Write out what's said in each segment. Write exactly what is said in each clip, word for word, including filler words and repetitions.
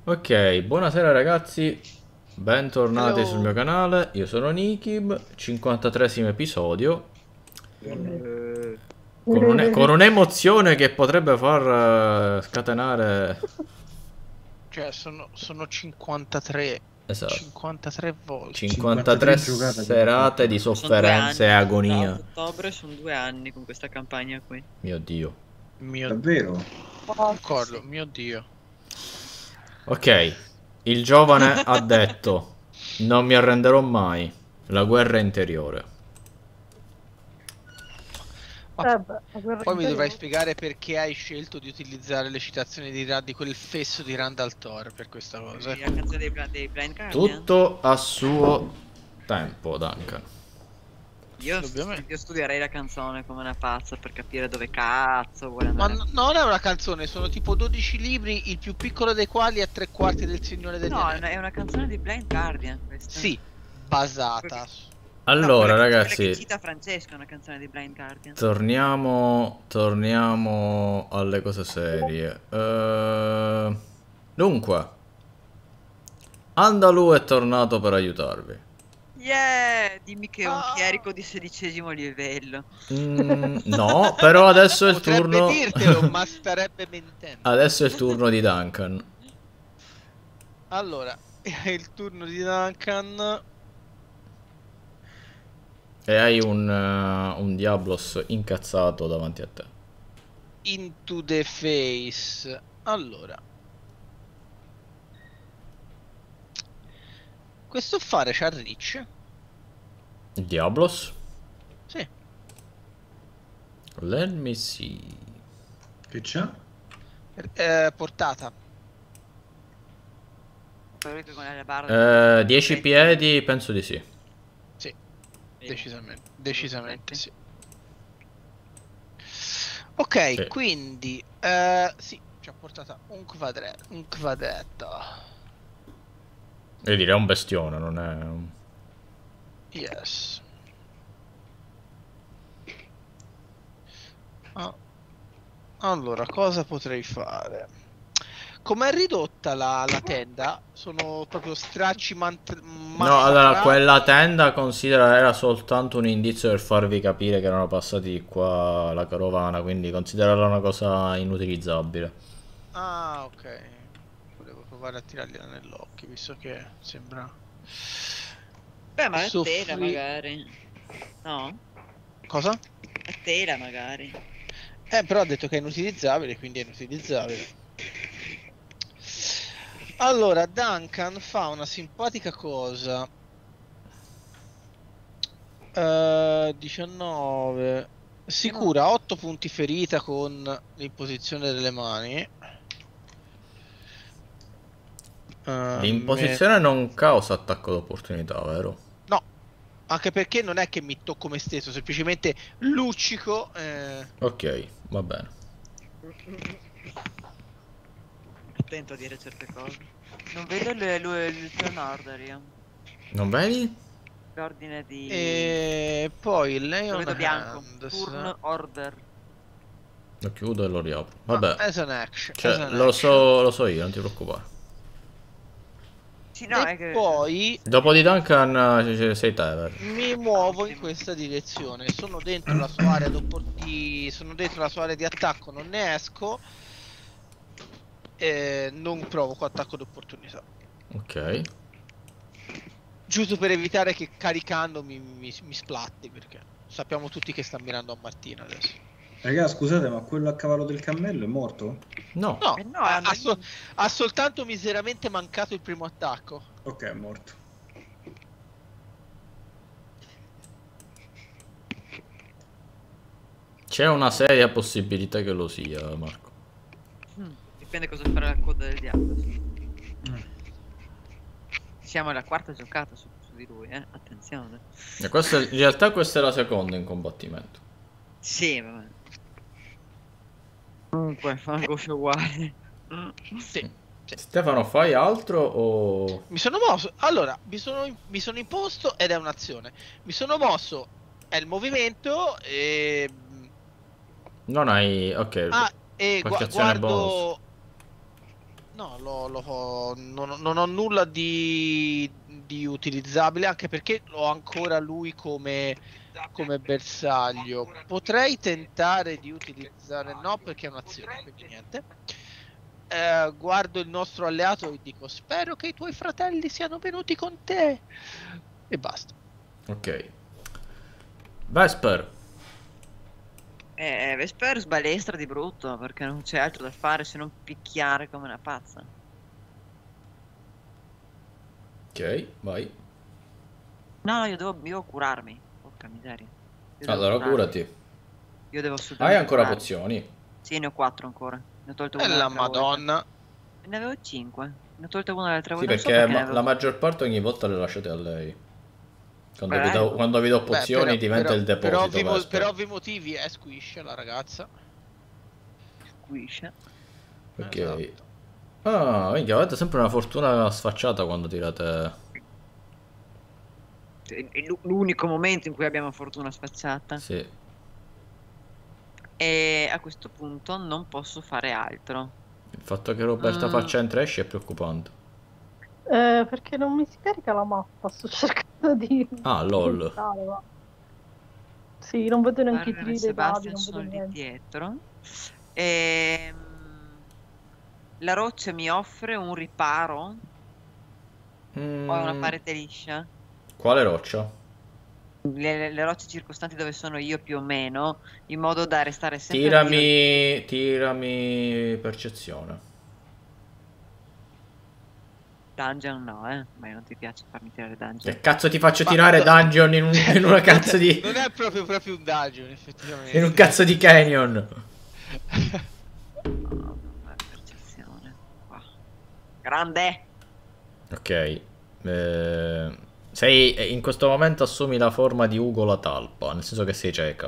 Ok, buonasera ragazzi, bentornati sul Hello. mio canale, io sono Nikib, cinquantatreesimo episodio, Eh, con un- con un'emozione che potrebbe far eh, scatenare... Cioè, sono, sono cinquantatré. Esatto, cinquantatré volte. cinquantatré cinquantatré giocate avete serate di fatto. Sono due sofferenza e anni, da agonia. otto ottobre sono due anni con questa campagna qui. Mio Dio. Mio Davvero? Concordo, Sì. mio Dio. Ok, il giovane ha detto, non mi arrenderò mai, la guerra interiore. Ma Eh beh, la guerra poi mi dovrai interiore. spiegare perché hai scelto di utilizzare le citazioni di, Ra- di quel fesso di Randall Thor per questa cosa. La canzone dei, Bla- dei Blind Guardian. Tutto a suo tempo, Duncan. Io, Indubbiamente. io studierei la canzone come una pazza per capire dove cazzo vuole Ma andare. n- non è una canzone, sono tipo dodici libri, il più piccolo dei quali è tre quarti del Signore degli No, è Anelli. una, è una canzone di Blind Guardian questa. Sì, basata. su- No, Allora, quella che- quella ragazzi, che cita Francesco è una canzone di Blind Guardian. torniamo, torniamo alle cose serie. Eh, dunque, Andalù è tornato per aiutarvi. Yeah! Dimmi che è un Ah. chierico di sedicesimo livello. Mm, no, però adesso è il Potrebbe turno. dirtelo, ma starebbe mentendo. Adesso è il turno di Duncan. Allora, è il turno di Duncan. E hai un, eh, un Diablos incazzato davanti a te. Into the face. Allora, questo fare c'ha reach? Diablos? Sì. Let me see. Che c'ha? Eh, portata. Quello che con la barra Eh, dieci piedi, penso di sì. Sì, Vedi? decisamente. Decisamente Sì. sì. Ok, Sì. quindi eh, sì, ci ha portata un quadretto. Un quadretto. Io direi un bestione, non è un... Yes. Ah. Allora, cosa potrei fare? Com'è ridotta la, la tenda? Sono proprio stracci mant- No, allora, massacrati? quella tenda considera era soltanto un indizio per farvi capire che erano passati di qua la carovana, quindi considerarla una cosa inutilizzabile. Ah, ok. Volevo provare a tirargliela nell'occhio, visto che sembra... Beh, ma è soffri- tela magari. No? Cosa? È tela magari. Eh, però ha detto che è inutilizzabile, quindi è inutilizzabile. Allora, Duncan fa una simpatica cosa. Eh, diciannove. Si Io non- cura otto punti ferita con l'imposizione delle mani. Eh, L'imposizione non causa attacco d'opportunità, vero? me- No, anche perché non è che mi tocco me stesso, semplicemente luccico. eh, Ok, va bene. Attento a dire certe cose. Non vedo il, il, il turn order io. Non vedi? L'ordine di... E poi Lo Leon vedo bianco. Hands. Turn order. Lo chiudo e lo riapro. Ah, Vabbè, as an action. cioè, as an lo action. so, lo so io, non ti preoccupare. Sì, no, E è che... poi Dopo di Duncan eh, c- sei te, vero? mi muovo in Ottimo. questa direzione. Sono dentro la sua area d'oppor- di... sono dentro la sua area di attacco, non ne esco. E non provoco attacco d'opportunità. Ok. Giusto per evitare che caricando mi, mi, mi splatti, perché sappiamo tutti che sta mirando a Martina adesso. Raga, scusate, ma quello a cavallo del cammello è morto? No. No, Eh no, ha, hanno- ha so- ha soltanto miseramente mancato il primo attacco. Ok, è morto. C'è una seria possibilità che lo sia, Marco. Mm, dipende cosa farà la coda del diavolo. Sì. Mm. Siamo alla quarta giocata su, su di lui, eh. Attenzione. E questa è- in realtà questa è la seconda in combattimento. Sì, vabbè. Comunque, fa un goscio uguale. Sì. Sì. Stefano, fai altro o... Mi sono mosso. Allora, mi sono, mi sono imposto ed è un'azione. Mi sono mosso, è il movimento e... Non hai... ok. Ah, e Qualche gua- azione guardo... No, lo, lo- non, non ho nulla di, di utilizzabile, anche perché ho ancora lui come, come bersaglio. Potrei tentare di utilizzare... No, perché è un'azione, quindi niente. Eh, guardo il nostro alleato e dico: spero che i tuoi fratelli siano venuti con te. E basta. Ok. Vesper. Eh, Vesper sbalestra di brutto perché non c'è altro da fare se non picchiare come una pazza. Ok, vai. No, no, io devo, io devo curarmi. Porca miseria. Io devo Allora, curarmi. curati. Io devo Hai assolutamente ancora curarmi. pozioni? Sì, ne ho quattro ancora. Ne ho tolto E una la l'altra volta. Madonna. Ne avevo cinque. Ne ho tolto una l'altra Sì, volta. Non so perché perché ne ma- avevo. la maggior parte ogni volta le lasciate a lei. Quando vi do, Prego. quando vi do Beh, pozioni per, diventa per- il per deposito ovvi, mo- per Vesper. ovvi motivi è squish la ragazza. Squish. Ok. Esatto. Ah, minchia, avete sempre una fortuna sfacciata quando tirate. È è l'u- l'unico momento in cui abbiamo fortuna sfacciata. Sì. E a questo punto non posso fare altro. Il fatto che Roberta Mm, faccia entrash è preoccupante. Eh, perché non mi si carica la mappa, sto cercando di Ah, lol. pensare, ma... Sì, non vedo neanche i Farmer e tiri dei dadi, Sebastian non vedo sono lì niente. dietro. Ehm, la roccia mi offre un riparo o è una Mm, parete liscia? quale roccia? Le, le- le rocce circostanti dove sono io più o meno, in modo da restare sempre a tiro di... Tirami. Tirami percezione. Dungeon no, eh. Ma non ti piace farmi tirare dungeon. Che cazzo ti faccio Ma tirare no- dungeon in, un- in una non cazzo è- di. Non è proprio, proprio un dungeon, effettivamente. In un cazzo di canyon. Oh, vabbè, percezione. Qua. Grande! Ok. Eh, sei. In questo momento assumi la forma di Ugo la talpa, nel senso che sei cieca.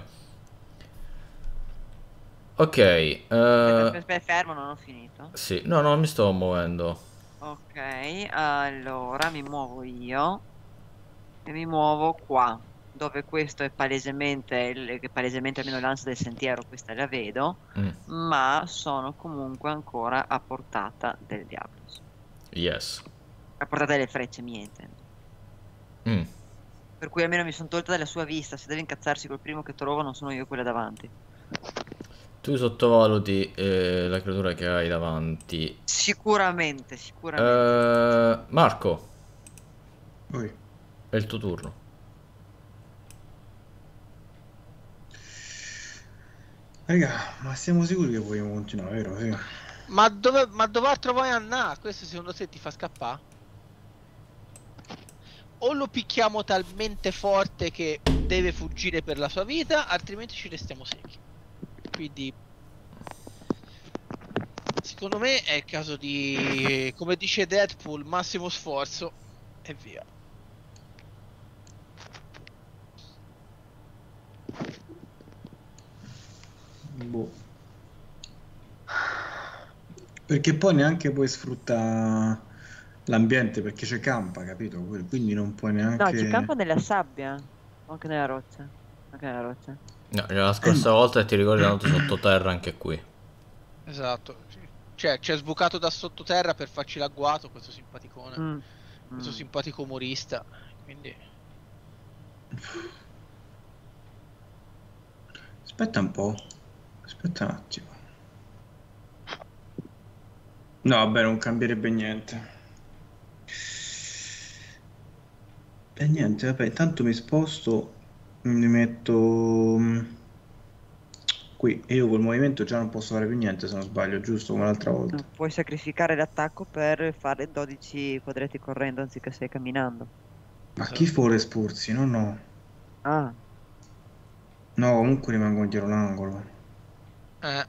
Ok. eh, Aspetta, aspetta, fermo, non ho finito. Sì, no, no, mi sto muovendo. Ok, allora mi muovo io e mi muovo qua, dove questo è palesemente, il- che palesemente almeno l'ansia del sentiero, questa la vedo, Mm, ma sono comunque ancora a portata del Diablos. yes. A portata delle frecce, mie intendo. Mm. Per cui almeno mi sono tolta dalla sua vista, se deve incazzarsi col primo che trova non sono io quella davanti. Tu sottovaluti eh, la creatura che hai davanti. Sicuramente, sicuramente. Eh, Marco, Poi. è il tuo turno. Raga, ma siamo sicuri che vogliamo continuare, vero? Sì. Ma dove, ma dove altro vai a andare? Questo secondo te ti fa scappare? O lo picchiamo talmente forte che deve fuggire per la sua vita, altrimenti ci restiamo secchi. Quindi, secondo me è il caso di, come dice Deadpool, massimo sforzo e via. Boh. Perché poi neanche puoi sfruttare l'ambiente perché c'è campa, capito? Quindi non puoi No, neanche... c'è campo nella sabbia, anche nella roccia. Anche nella roccia. No, la scorsa Eh, ma- volta ti ricordi è andato sottoterra anche qui. Esatto. Cioè, ci è sbucato da sottoterra per farci l'agguato questo simpaticone. Mm, Questo mm. simpatico umorista. Quindi... Aspetta un po'. Aspetta un attimo. No, vabbè, non cambierebbe niente. E niente, vabbè, intanto mi sposto, mi metto mm, qui e io col movimento già non posso fare più niente se non sbaglio, giusto come l'altra volta. No, puoi sacrificare l'attacco per fare dodici quadretti correndo anziché sei camminando. Ma chi vuole esporsi? No, no. Ah, No, comunque rimango dietro l'angolo. Eh,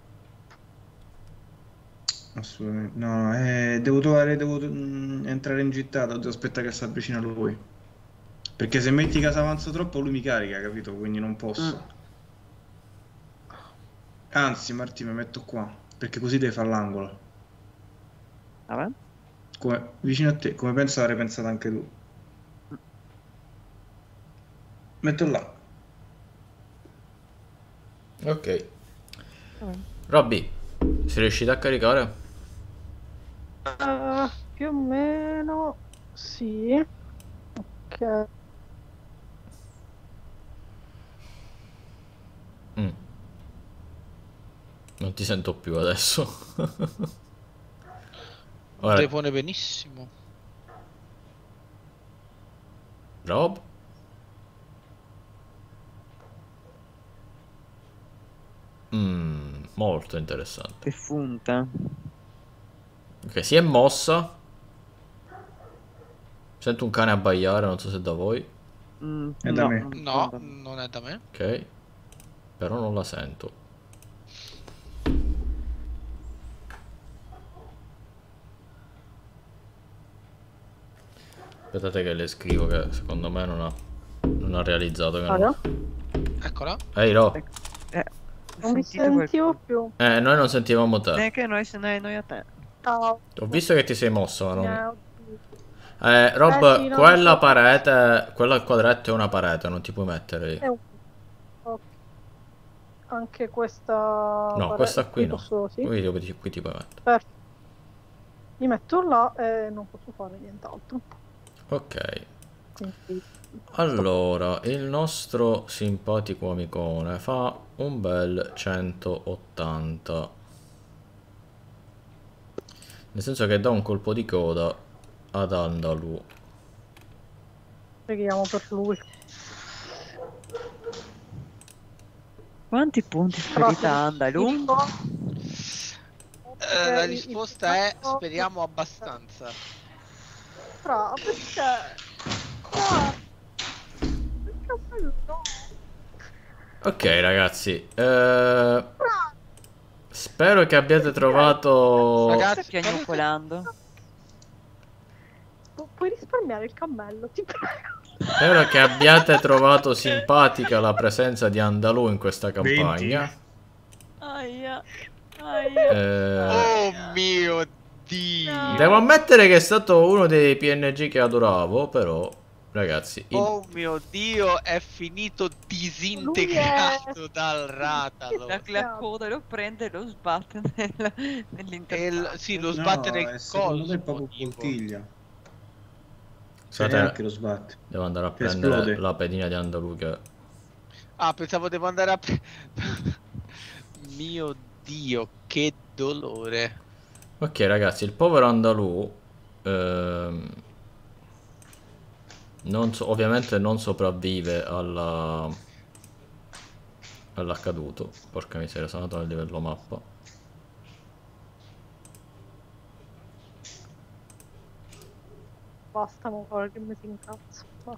Assolutamente. No, eh, devo trovare, devo mm, entrare in gittata, devo aspettare che si avvicina lui. Perché se metti che avanzo troppo lui mi carica, capito? Quindi non posso. Anzi, Marti, mi metto qua, perché così devi fare l'angolo. vabbè. Come, vicino a te, come penso avrei pensato anche tu. Metto là. Ok. vabbè. Robby, sei riuscito a caricare? Uh, più o meno sì. Ok. Mm. Non ti sento più adesso. Ora, Depone benissimo. Rob? Mm, molto interessante. Che funta. Ok, si è mossa. Sento un cane abbaiare, non so se è da voi. Mm, È da no, me. non- No, non- non è da me. Ok. Però non la sento. Aspettate che le scrivo che secondo me non ha, non ha realizzato che Raga, non... Eccola. Ehi, Ro. Eh, non mi sentite quel- sentivo più. Eh, noi non sentivamo te. Neanche noi, se noi, noi a te. Ciao. Ho visto che ti sei mosso, ma non... Miau. Eh, Rob, Eh sì, no, quella non so. parete, quella al quadretto è una parete, non ti puoi mettere lì. È un- ok. Anche questa. No, pare- questa qui no. posso- sì. Qui, ti- qui ti puoi mettere. Perfetto. Mi metto là e non posso fare nient'altro. Ok. Quindi Allora, il nostro simpatico amicone fa un bel centottanta. Nel senso che dà un colpo di coda ad Andalù. preghiamo per lui. Quanti punti ferita Andalù? Eh, la risposta è speriamo abbastanza. Bravo, perché? Guarda, perché bello. Ok, ragazzi. eh, spero che abbiate trovato... Ragazzi, Sta piagnucolando. Pu- Puoi risparmiare il cammello, ti prego. Spero che abbiate trovato simpatica la presenza di Andalù in questa campagna. Aia. Aia. Eh, Oh mio Dio. devo ammettere che è stato uno dei P N G che adoravo, però, ragazzi, il- Oh mio Dio, è finito disintegrato dal Ratalo. La, la coda lo prende e lo sbatte nel, E nell'interno. il- sì, lo No, sbatte è nel secondo collo. me è proprio poltiglia. Scusate, Neanche lo sbatte. devo andare a Che prendere esplode. la pedina di Andalù che... Ah, pensavo devo andare a... pre- Mio Dio, che dolore. Ok, ragazzi, il povero Andalù ehm, non so- ovviamente non sopravvive alla all'accaduto. Porca miseria, sono andato nel livello mappa. Basta, non fare che mi si incazzo. Basta.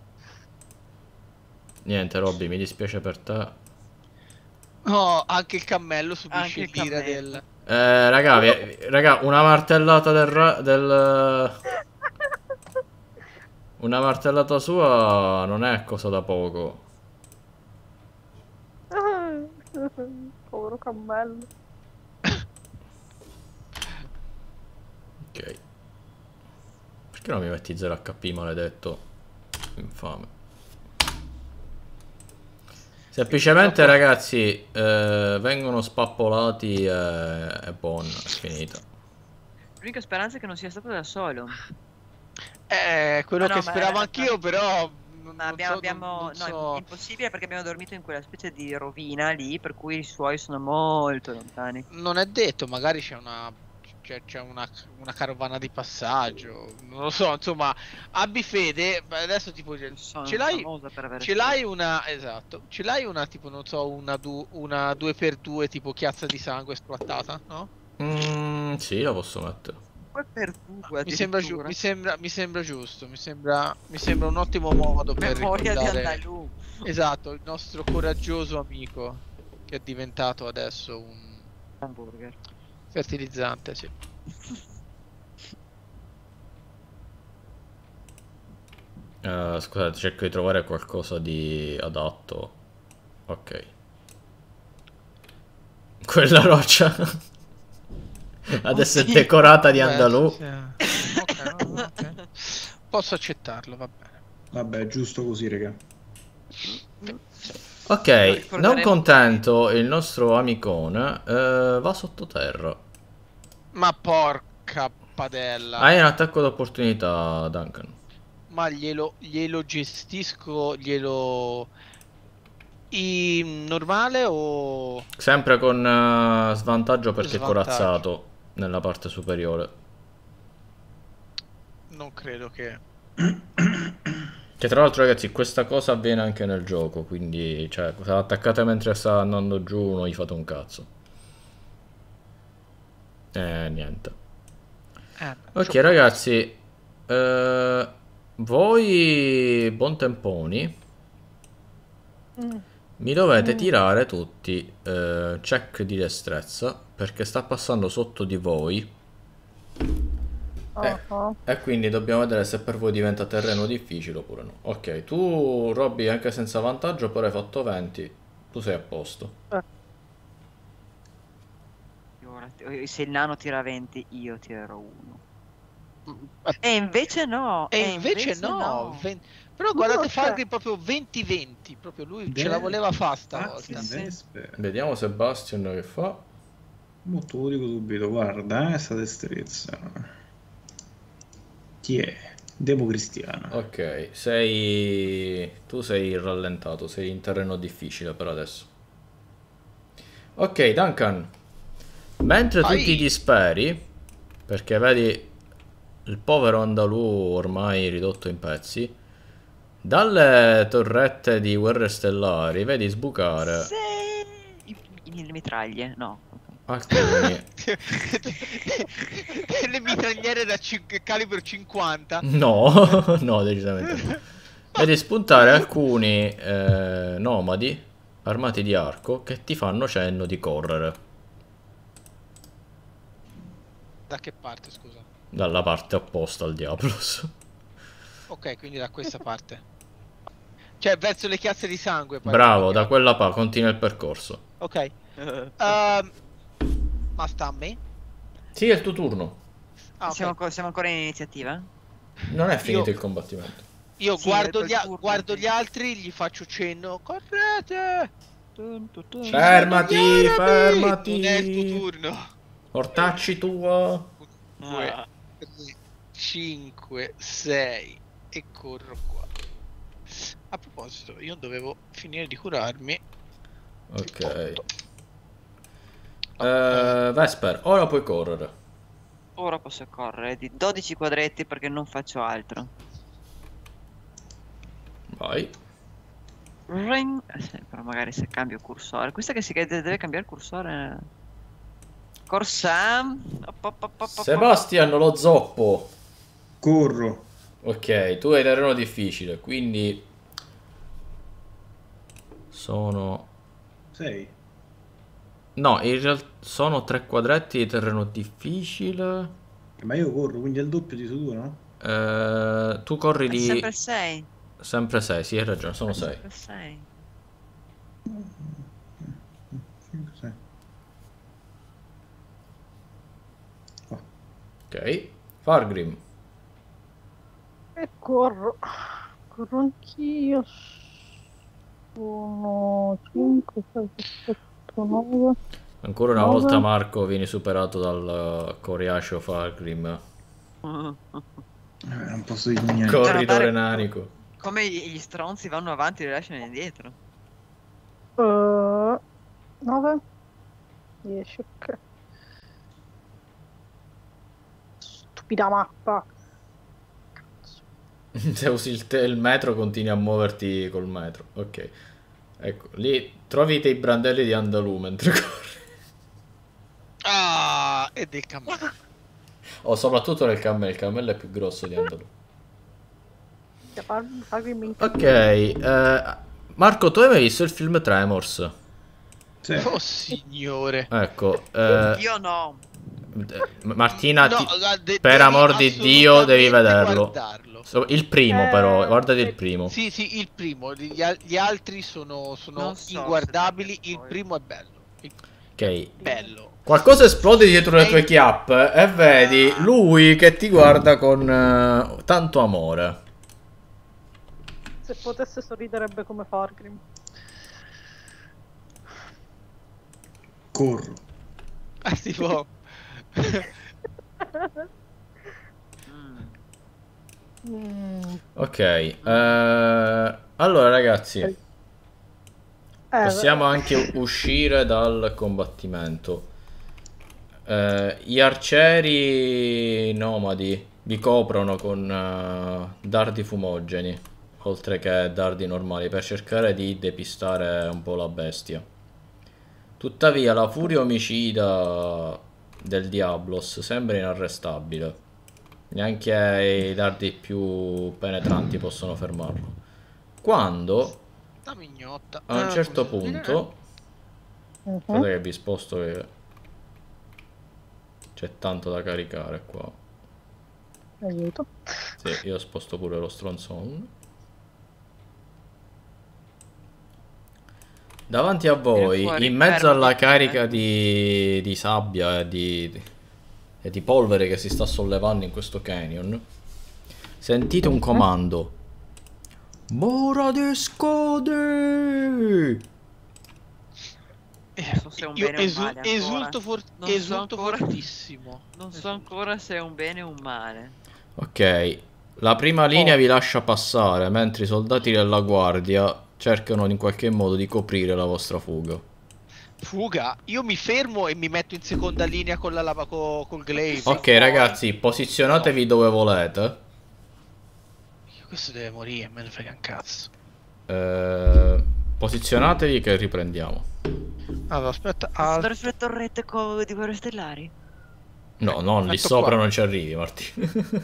Niente, Robby, mi dispiace per te. Oh, anche il cammello subisce Anche il l'ira cammello. del... Eh, raga, vi- raga, una martellata del, ra- del... Una martellata sua non è cosa da poco. Povero cammello. Ok. Perché non mi metti zero H P, maledetto? Infame. Semplicemente, ragazzi, eh, vengono spappolati e è buona, è finita. L'unica speranza è che non sia stato da solo. Eh, quello Ah, no, che ma- speravo ma- anch'io, però... non- Ma non abbiamo, so- abbiamo- non- non no, so- è impossibile perché abbiamo dormito in quella specie di rovina lì, per cui i suoi sono molto lontani. Non è detto, magari c'è una... C'è, c'è una, una carovana di passaggio, non lo so, insomma, abbi fede, beh, adesso tipo ce Sono ce l'hai, famosa per avere ce l'hai una, esatto, ce l'hai una tipo, non so, una, du, una due per due tipo chiazza di sangue splattata, no? Mm, sì, la posso mettere. due per due Mi sembra, giu- addirittura. mi, sembra, mi sembra giusto, mi sembra, mi sembra un ottimo modo per Memoria di ricordare, Andalù. esatto, il nostro coraggioso amico che è diventato adesso un Hamburger. fertilizzante, sì. Eh, scusate, cerco di trovare qualcosa di adatto. Ok. Quella roccia adesso è Oddio, decorata di beh, Andalù. sì. Ok, no, ok. Posso accettarlo, va bene. Vabbè, è giusto così, raga. Ok, Lo ricorderemo. non contento, il nostro amicone eh, va sottoterra. Ma porca padella. Hai un attacco d'opportunità, Duncan. Ma glielo, glielo gestisco, glielo... I normale o Sempre con eh, svantaggio perché è svantaggio? corazzato nella parte superiore. Non credo che... Che tra l'altro, ragazzi, questa cosa avviene anche nel gioco, quindi, cioè, se l'attaccate mentre sta andando giù, non gli fate un cazzo. Eh, niente. Eh, Ok, ragazzi, eh, voi, buontemponi, Mm. mi dovete Mm. tirare tutti eh, check di destrezza, perché sta passando sotto di voi. Eh, Ah, e quindi dobbiamo vedere se per voi diventa terreno difficile oppure no. Ok, tu, Robby, anche senza vantaggio, però hai fatto venti. Tu sei a posto. Ora, se il nano tira venti, io tirerò uno. Eh, E invece no. E invece no, ven- però guardate No, cioè- Fargrim proprio venti venti, proprio lui ce la De- voleva fare Pazzi, stavolta. Vesper. Vediamo Sebastian che fa. Mo te lo dico subito, guarda, eh, sta destrezza. Chi è? Democristiano. Ok, sei... tu sei rallentato, sei in terreno difficile per adesso. Ok, Duncan. Mentre tu Ai. ti disperi, perché vedi il povero Andalù ormai ridotto in pezzi, dalle torrette di Guerre Stellari vedi sbucare Se... i- i- le mitraglie, no. alcuni... Le mitragliere da cin- calibro cinquanta. No, no, decisamente no. Vedi spuntare alcuni eh, nomadi armati di arco che ti fanno cenno di correre Da che parte, scusa? dalla parte opposta al Diablos. Ok, quindi da questa parte. Cioè, verso le chiazze di sangue. poi Bravo, andiamo. da quella pa continua il percorso. Ok. Ehm, ma sta a me? Sì, è il tuo turno. Ah, ok. siamo, ancora, siamo ancora in iniziativa? Non è finito Io- il combattimento. Io Sì, guardo, per gli, a- turno, guardo sì. gli altri, gli faccio cenno. Correte! Tun, tun, tun. Fermati, Signori, fermati. non è il tuo turno. Ortacci tua. due, Ah. tre, cinque, sei e corro qua. A proposito, io dovevo finire di curarmi. Ok. Otto. Eh, Vesper, ora puoi correre. Ora posso correre di dodici quadretti perché non faccio altro. Vai. Ring. Eh, sì, però magari se cambio cursore. Questa che si deve deve cambiare cursore. Corsam. Op, op, op, op, op. Sebastian, lo zoppo. Corro. Ok, tu hai terreno difficile, quindi sono... Sei. No, in realtà sono tre quadretti di terreno difficile. Ma io corro, quindi è il doppio di tu, no? Eh, tu corri È di... sempre sei. Sempre sei, sì, hai ragione, sono sei. Sempre sei. cinque, sei. Oh, Ok. Fargrim. E corro. Corro anch'io. Sono cinque, sei, sette, nove. Ancora una Nove. volta Marco vieni superato dal coriaceo Fargrim. eh, non posso dire niente. Corridore notare- nanico. Come gli gli stronzi vanno avanti e li lasciano indietro. Eh, nove. dieci, ok. Stupida mappa. Se usi il, te- il metro continui a muoverti col metro. Ok. Ecco, lì trovi dei brandelli di Andalù mentre corri. Ah, e del cammello. O soprattutto nel cammello, il cammello è più grosso di Andalù. Farmi- farmi- Ok, eh, Marco, tu hai mai visto il film Tremors? Sì. Oh signore. Ecco, eh, Io no. eh, Martina, No, ti- guarda, de- per devi amor di Dio devi assolutamente vederlo. guardarlo. So- Il primo però, Eh, guardati il sì. primo. Sì, sì, il primo. Gli, al- gli altri sono, sono Non so se inguardabili. perché Il poi- primo è bello. Il Ok. bello. Qualcosa esplode dietro le tue chiappe e vedi Ah. lui che ti guarda con eh, tanto amore. Se potesse sorriderebbe come Fargrim. Corro. Ah, si può. Mm. Ok, eh, allora ragazzi, Eh, possiamo anche uscire dal combattimento. Eh, gli arcieri nomadi vi coprono con eh, dardi fumogeni, oltre che dardi normali, per cercare di depistare un po' la bestia. Tuttavia, la furia omicida del Diablos sembra inarrestabile. Neanche i dardi più penetranti possono fermarlo. Quando, La mignotta. a un Ah, certo come si dice? punto, mhm. guardate che vi sposto che c'è tanto da caricare qua. Aiuto. Sì, io sposto pure lo stronzone. Davanti a voi, fuori in il mezzo ferro alla di carica pure. di, di sabbia e di, e di polvere che si sta sollevando in questo canyon, sentite un comando. Mora de scode! Eh, Non so se è un io bene o un esu- male ancora. esulto, for- Non so esulto ancora. fortissimo. Non so Esulto. ancora se è un bene o un male. Ok, la prima linea Oh. vi lascia passare, mentre i soldati della guardia cercano in qualche modo di coprire la vostra fuga. Fuga, io mi fermo e mi metto in seconda linea con la lava co- col glaive. Ok ragazzi, posizionatevi dove volete. Questo deve morire, me ne frega un cazzo. Eh, posizionatevi che riprendiamo. Allora, aspetta. Posso ah, andare sulle torrette co- di guerre stellari? No, no, lì metto sopra qua. non ci arrivi, Martì.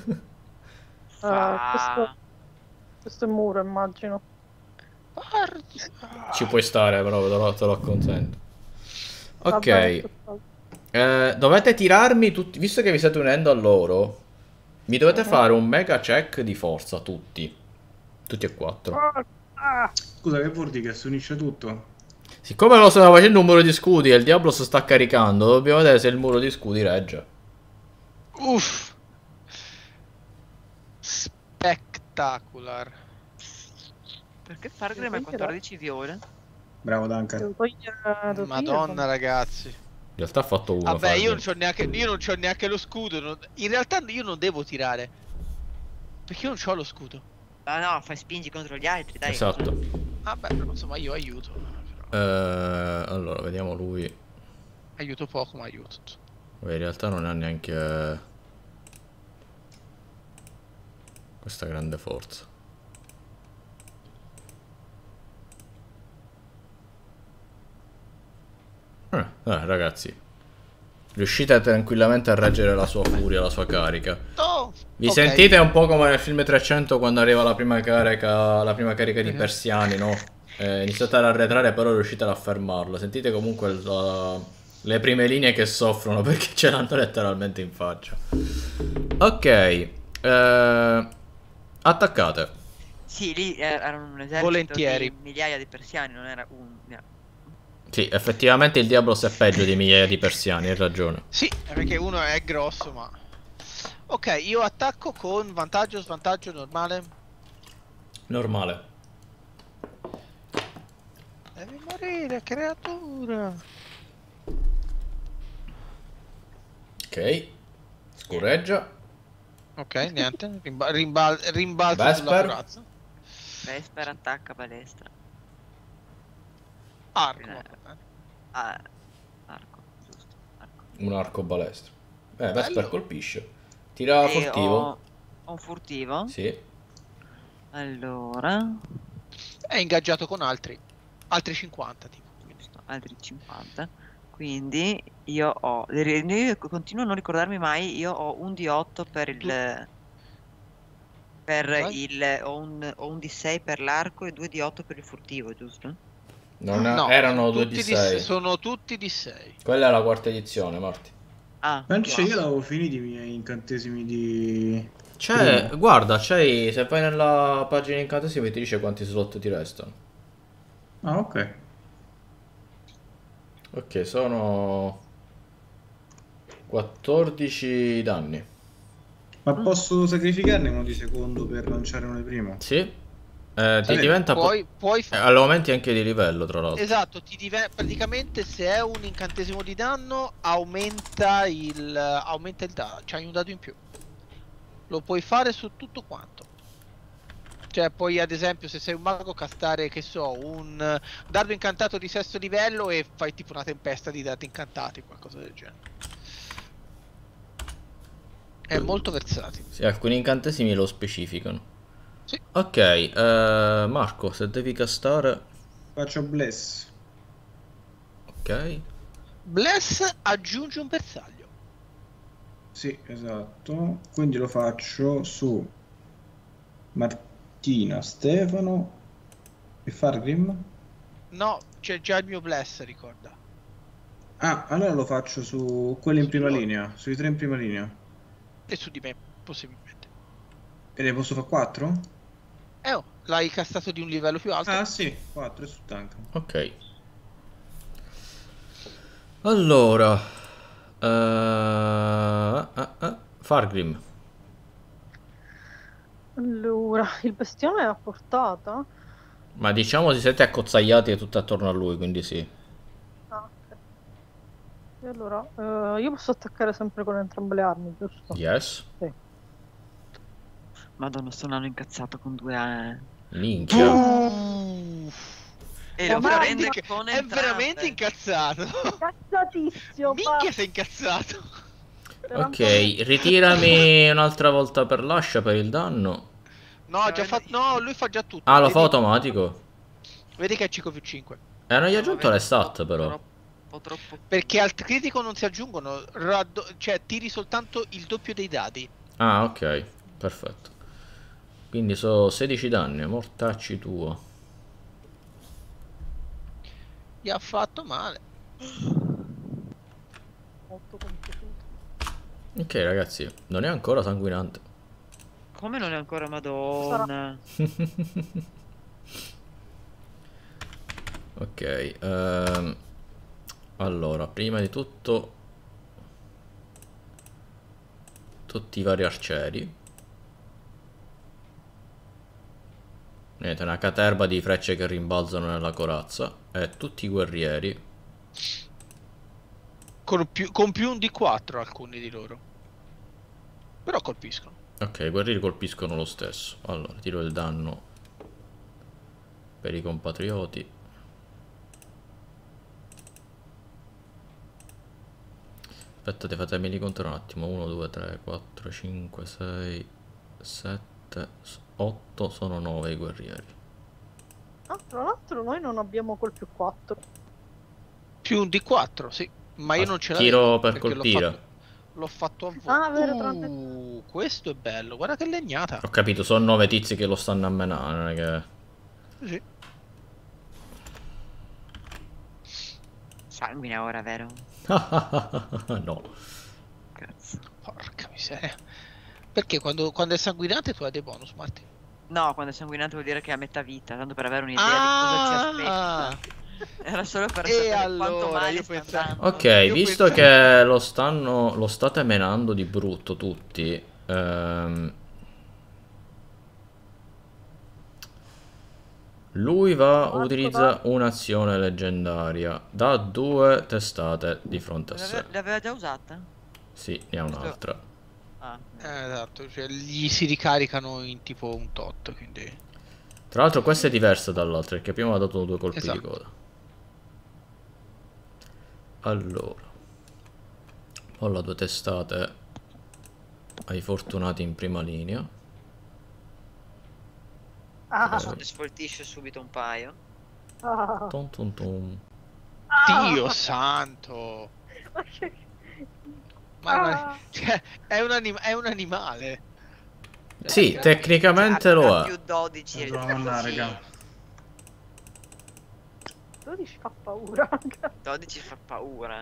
Ah, questo, Ah, questo è il muro, immagino. Guarda. Ci puoi stare, però te lo, te lo acconsento. Va Ok, bene, tutto- eh, dovete tirarmi tutti, visto che vi state unendo a loro, mi dovete fare un mega check di forza, tutti. Tutti e quattro. Ah, ah, Scusa, che vuol dire che si unisce tutto? Siccome lo stava facendo un muro di scudi e il Diablos sta caricando, dobbiamo vedere se il muro di scudi regge. Uff. Spectacular. perché Fargrim ha quattordici viole? Bravo Duncan. devo togliere, devo Madonna, togliere- ragazzi. In realtà ha fatto uno. Vabbè, io non Fargrim. c'ho neanche, io non c'ho neanche lo scudo. non- In realtà io non devo tirare. Perché io non c'ho lo scudo. Ah no, fai spingi contro gli altri, dai. Esatto. Vabbè, però insomma io aiuto. Però, Eh, allora, vediamo lui. aiuto poco, ma aiuto. Beh, in realtà non ha neanche questa grande forza. Eh, eh, ragazzi, riuscite tranquillamente a reggere la sua furia, la sua carica. Oh, Vi ok. sentite un po' come nel film trecento quando arriva la prima carica, la prima carica di Mhm. persiani, no? Eh, iniziate ad arretrare, però riuscite a fermarlo. Sentite comunque il- la- le prime linee che soffrono perché ce l'hanno letteralmente in faccia. Ok, eh, attaccate. Sì, lì eh, erano un esercito Volentieri. di migliaia di persiani, non era un... no. Sì, effettivamente il Diablos è peggio di migliaia di persiani, hai ragione. Sì, perché uno è grosso, ma... Ok, io attacco con vantaggio, svantaggio, normale. Normale. Devi morire, creatura. Ok, scureggia. Ok, niente. Rimba- rimbal- rimbalzo Vesper. sulla corazza. Vesper attacca palestra. Arco. Eh. vabbè. Ah, arco, giusto. Arco. Un arco balestra. Eh, Vesper Bello. colpisce. Tira E furtivo. Ho, ho un furtivo. Sì. Allora, È ingaggiato con altri. Altri cinquanta, tipo. giusto, altri cinquanta. Quindi io ho... Io continuo a non ricordarmi mai, io ho un D otto per il... Per Vai. il... Ho un, ho un D sei per l'arco e due D otto per il furtivo, giusto? Non è- No, erano sono due tutti di di sei. se- sono tutti di sei. Quella è la quarta edizione, Marti. Ah, Penso io l'avevo finiti i miei incantesimi di... C'è, Primo. guarda, c'hai, se vai nella pagina incantesimi ti dice quanti slot ti restano. Ah, ok. Ok, sono quattordici danni. Ma posso sacrificarne uno di secondo per lanciare uno di primo? Sì. Eh, ti Sì, diventa po- Puoi, puoi eh, fare... aumenti anche di livello, tra l'altro. Esatto, ti dive- praticamente se è un incantesimo di danno aumenta il aumenta il dado, c'hai un dado in più. Lo puoi fare su tutto quanto. Cioè, puoi ad esempio, se sei un mago, castare, che so, un eh, dardo incantato di sesto livello e fai tipo una tempesta di dardi incantati, qualcosa del genere. È molto versatile. Sì, alcuni incantesimi lo specificano. Sì. Ok, eh, Marco, se devi castare... Faccio Bless. Ok. Bless aggiunge un bersaglio. Sì, esatto. Quindi lo faccio su Martina, Stefano e Fargrim. No, c'è già il mio Bless, ricorda. Ah, allora lo faccio su quelli in Su di prima loro. linea, sui tre in prima linea. E su di me, possibilmente. E ne posso fare quattro? Eh oh, l'hai castato di un livello più alto? Ah sì, quattro su Duncan. Ok. Allora... eh, ah, ah, Fargrim. Allora, il bestiame è a portata? Ma diciamo si siete accozzaiati tutto attorno a lui, quindi sì. Ah, ok. E allora, eh, io posso attaccare sempre con entrambe le armi, giusto? Yes. Sì. Madonna, sto nano incazzato con due... eh. Minchia. E La lo mamma prende che con è entrambe. veramente incazzato. Cazzatissimo, Minchia, sei incazzato. Ok, ritirami un'altra volta per l'ascia per il danno. No, ha già fatto. No, lui fa già tutto. Ah, lo Vedi? fa automatico. Vedi che è cinque più cinque. Eh, non gli ha Stavo aggiunto le avendo stat però. Troppo, troppo... Perché al critico non si aggiungono. raddo- Cioè, tiri soltanto il doppio dei dadi. Ah, ok, perfetto. Quindi sono sedici danni, mortacci tuo. Gli ha fatto male. molto compiaciuto. Ok ragazzi, non è ancora sanguinante. Come non è ancora Madonna? Ok, ehm, allora, prima di tutto tutti i vari arcieri. Niente, una caterva di frecce che rimbalzano nella corazza. E tutti i guerrieri. Con più, con più un D quattro alcuni di loro. Però colpiscono. Ok, i guerrieri colpiscono lo stesso. Allora, tiro il danno per i compatrioti. Aspettate, fatemi contare un attimo. uno, due, tre, quattro, cinque, sei, sette, otto. Sono nove i guerrieri. Ah, tra l'altro noi non abbiamo col più quattro. Più un D quattro, sì. Ma io Ah, non ce tiro l'avevo. per perché l'ho colpire. fatto- L'ho fatto a voi. Ah, vero, tramite- Uh, questo è bello. Guarda che legnata. Ho capito, sono nove tizi che lo stanno a menare, non è che... Sì. Sanguina ora, vero? No. Cazzo. Porca miseria. Perché quando, quando è sanguinante tu hai dei bonus, Marti? No, quando è sanguinato vuol dire che è a metà vita, tanto per avere un'idea di cosa ci Ah! aspetta. Era solo per E sapere allora, quanto male io sta pensavo- andando. Ok, Io visto pensavo- che lo stanno, lo state menando di brutto tutti, ehm, lui va, Marco, utilizza un'azione leggendaria, dà due testate di fronte a sé. L'ave- L'aveva già usata? Sì, ne ha un'altra. Ah. Eh, esatto, cioè gli si ricaricano in tipo un tot, quindi... Tra l'altro questa è diversa dall'altra, perché prima ha dato due colpi Esatto. di coda. Allora, ho due testate ai fortunati in prima linea. Ah, Eh, Ne sfoltisce subito un paio. ah, Tum tum tum. Dio santo! ma che- Ma è, una- Ah. cioè, è, un anim- è un animale. Sì, Cioè, tecnicamente lo Ha è. più dodici. Allora, mannà, sì. raga. dodici fa paura. dodici fa paura.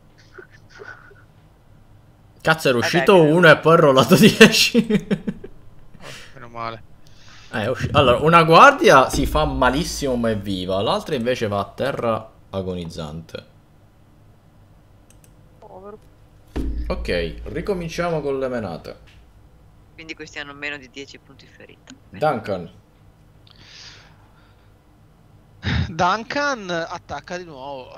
Cazzo, era Vabbè, uscito che- uno e poi ho rollato dieci. Oh, meno male. Eh, è usci- allora, una guardia si fa malissimo ma è viva, l'altra invece va a terra agonizzante. Povero. Ok, ricominciamo con le menate. Quindi questi hanno meno di dieci punti ferita. Duncan. Duncan attacca di nuovo.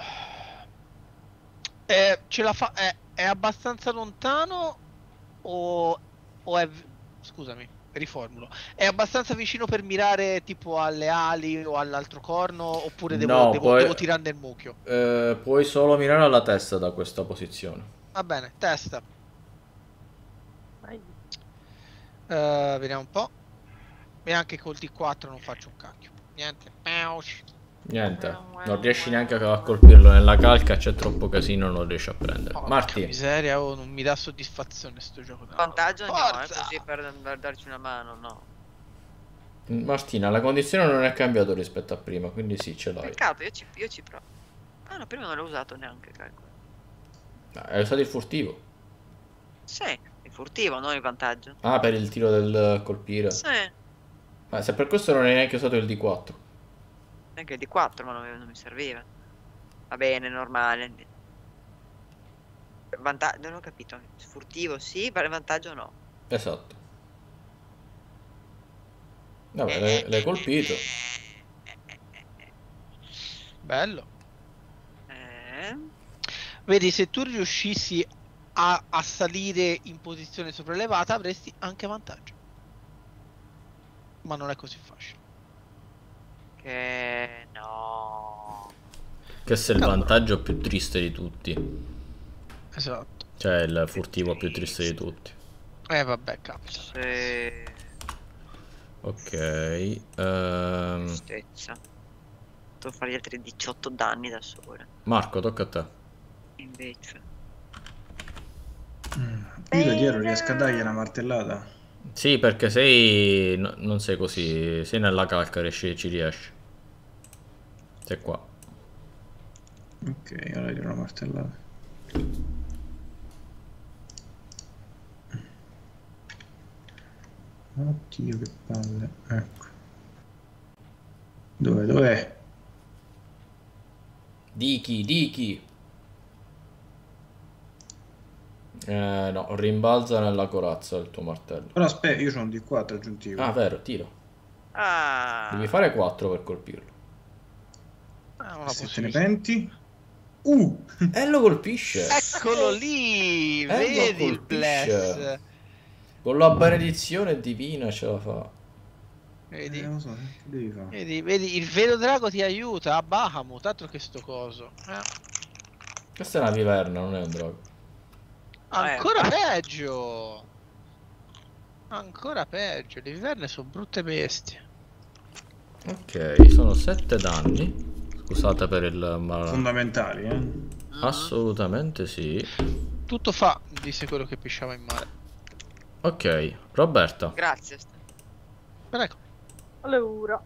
Eh, ce la fa. È, è abbastanza lontano o, o è. Scusami. riformulo. È abbastanza vicino per mirare tipo alle ali o all'altro corno, oppure devo, No, devo, puoi, devo tirare nel mucchio? eh, puoi solo mirare alla testa da questa posizione. Va bene, testa. Vai. Eh, vediamo un po'. E anche col D quattro non faccio un cacchio. Niente. Niente, non riesci neanche a colpirlo nella calca, c'è troppo casino, non riesci a prendere. Porca Marti, miseria, oh, non mi dà soddisfazione sto gioco. No. Vantaggio no, eh, Forza! così per, per darci una mano, no. Martina, la condizione non è cambiata rispetto a prima, quindi sì, ce l'hai. Peccato, io ci, io ci provo. Ah no, prima non l'ho usato neanche, calcolo. Hai usato il furtivo? Sì, il furtivo, non il vantaggio. Ah, per il tiro del colpire. Sì, Ma se per questo non hai neanche usato il D quattro. anche il D quattro, ma non, mi- non mi serviva. Va bene, normale. Vantaggio, non ho capito. Furtivo sì, per il vantaggio no. Esatto. Vabbè, l'hai l'hai colpito. Bello. Eh, Vedi, se tu riuscissi a, a salire in posizione sopraelevata avresti anche vantaggio. Ma non è così facile. che no. Questo è il Allora. vantaggio più triste di tutti. Esatto. Cioè il furtivo più triste di tutti. Eh vabbè, capita. Sì, Ok. ehm, tristezza. Devo fare gli altri diciotto danni da sola. Marco, tocca a te. Invece. Mm. Io da dietro riesco a dargli una martellata. Sì, perché sei... no- non sei così... Sei nella calca, riesci, ci riesci. Sei qua. Ok, ora gli do una martellata. Oddio, che palle. Ecco. Dove, dov'è? Dichi, dichi. Eh, no, rimbalza nella corazza il tuo martello. Però aspetta, io ho un D quattro aggiuntivo. Ah, vero, tiro. Ah, Devi fare quattro per colpirlo. Ah, una Se te ne possibilità. penti? Uh! E lo colpisce. Eccolo lì, Eh, lo vedi il colpisce. bless. Con la benedizione divina ce la fa. Vedi? Eh, lo so, che devi fare? Vedi, vedi, il vero drago ti aiuta a Bahamut, altro che sto coso. Eh, Questa è una viverna, non è un drago. ancora peggio. Ancora peggio, le viverne sono brutte bestie. Ok, sono sette danni. Scusate per il mal... Fondamentali, eh? mhm. Assolutamente sì. Tutto fa, disse quello che pisciava in mare. Ok, Roberta. Grazie. Prego. Allora.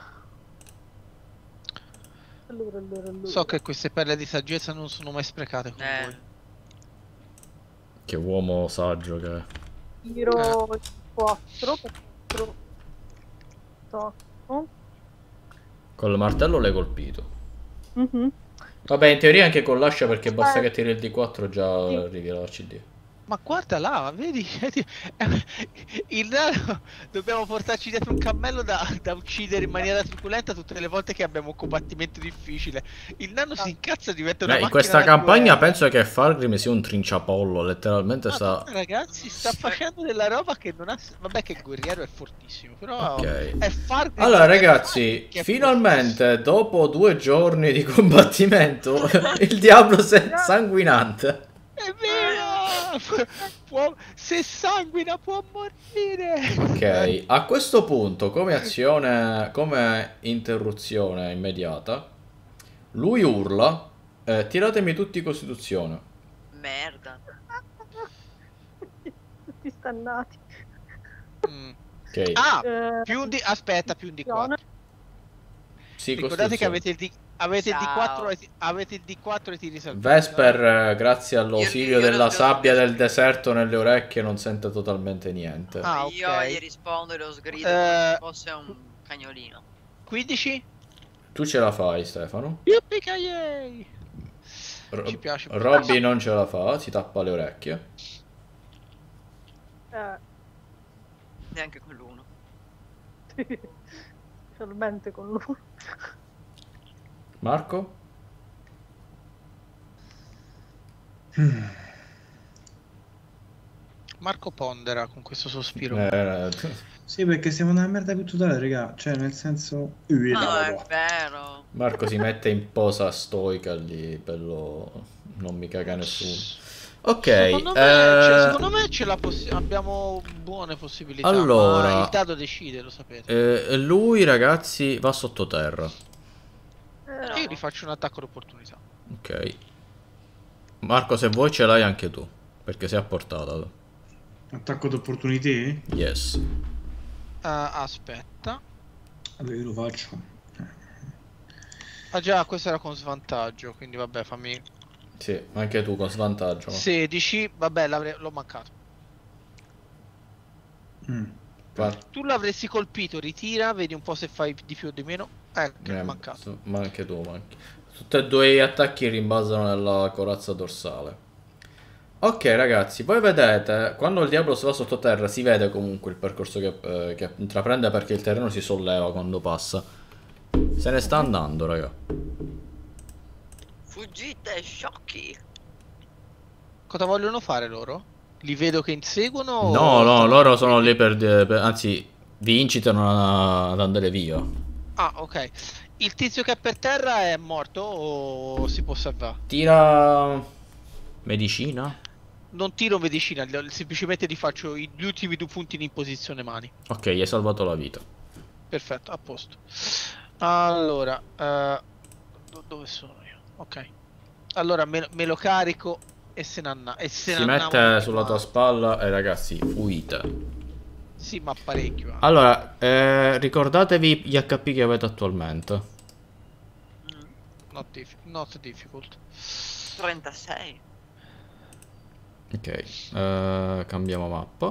Allora, allora, allora. So che queste perle di saggezza non sono mai sprecate con Eh, voi. Che uomo saggio che è. Tiro quattro per quattro. Tocco. Col martello l'hai colpito. Mhm. Vabbè, in teoria anche con l'ascia perché basta Eh. che tiri il D quattro già Sì. arrivi alla C D. Ma guarda là, vedi? Il nano, dobbiamo portarci dietro un cammello da, da uccidere in maniera truculenta tutte le volte che abbiamo un combattimento difficile. Il nano si incazza e diventa una Eh, in macchina questa da campagna guerra. penso che Fargrim sia un trinciapollo, letteralmente sta... Madonna, ragazzi, sta facendo della roba che non ha... Vabbè che il guerriero è fortissimo, però Ok. è Fargrim Allora che- ragazzi, che è finalmente dopo due giorni di combattimento il diavolo si è sanguinante. È vero! Può... Se sanguina può morire! Ok, a questo punto come azione, come interruzione immediata, lui urla, eh, tiratemi tutti Costituzione. merda. Tutti stannati. Mm. Ok, Ah! Eh, Più un di... Aspetta, più un D quattro. sì, Ricordate che Costituzione. avete il, D... avete il D Ciao. quattro e... avete il D quattro e tiri salvezza. Vesper, eh, grazie all'ausilio Io- io della lo- sabbia lo- del deserto nelle orecchie, non sente totalmente niente. Ah, Io ok. gli rispondo e lo sgrido Eh, come se fosse un cagnolino. quindici? Tu ce la fai, Stefano? Yippee-ki-yay! Ro- Ci piace. Robby non ce la fa, si tappa le orecchie. eh, Neanche con l'uno. specialmente con lui. Marco? Marco pondera con questo sospiro. Eh, Sì, perché siamo una merda più totale, raga. Cioè, nel senso... Ui, No, no, è no. vero. Marco si mette in posa stoica lì, bello, non mi caga nessuno. Ok, Secondo me, cioè, eh, secondo me ce la possi- abbiamo buone possibilità, ma allora, il dado decide, lo sapete. eh, lui ragazzi va sottoterra. E io gli faccio un attacco d'opportunità. Ok. Marco, se vuoi ce l'hai anche tu, perché sei a portata. Attacco d'opportunità? Yes. Ah, aspetta. Vabbè, io lo faccio. Ah già, questo era con svantaggio, quindi vabbè, fammi... Sì, anche tu con svantaggio. sedici, vabbè, l'avrei- l'ho mancato. Mm. Va- Tu l'avresti colpito, ritira, vedi un po' se fai di più o di meno. Ecco, eh, mancato. su- ma anche tu, manchi. Tutti e due gli attacchi rimbalzano nella corazza dorsale. Ok ragazzi, voi vedete, quando il diavolo si va sottoterra si vede comunque il percorso che, eh, che intraprende perché il terreno si solleva quando passa. Se ne sta andando, raga. Fuggite, sciocchi. Cosa vogliono fare loro? Li vedo che inseguono o No, no, stanno loro sono lì tranquilli? per, per- anzi, vi incitano a- ad andare via. Ah, ok. Il tizio che è per terra è morto o si può salvare? Tira... medicina? Non tiro medicina, gli- semplicemente gli faccio i- gli ultimi due punti in posizione mani. Ok, gli hai salvato la vita. Perfetto, a posto. Allora, eh, do- dove sono io? Ok. Allora me, me lo carico e se ne anna- e se Si ne andavo mette tutti sulla tua quanti. spalla e ragazzi, fuite. Sì, ma parecchio. anche. Allora, eh, ricordatevi gli H P che avete attualmente. Mm, Not, dif- not difficult. trentasei. Ok, eh, cambiamo mappa.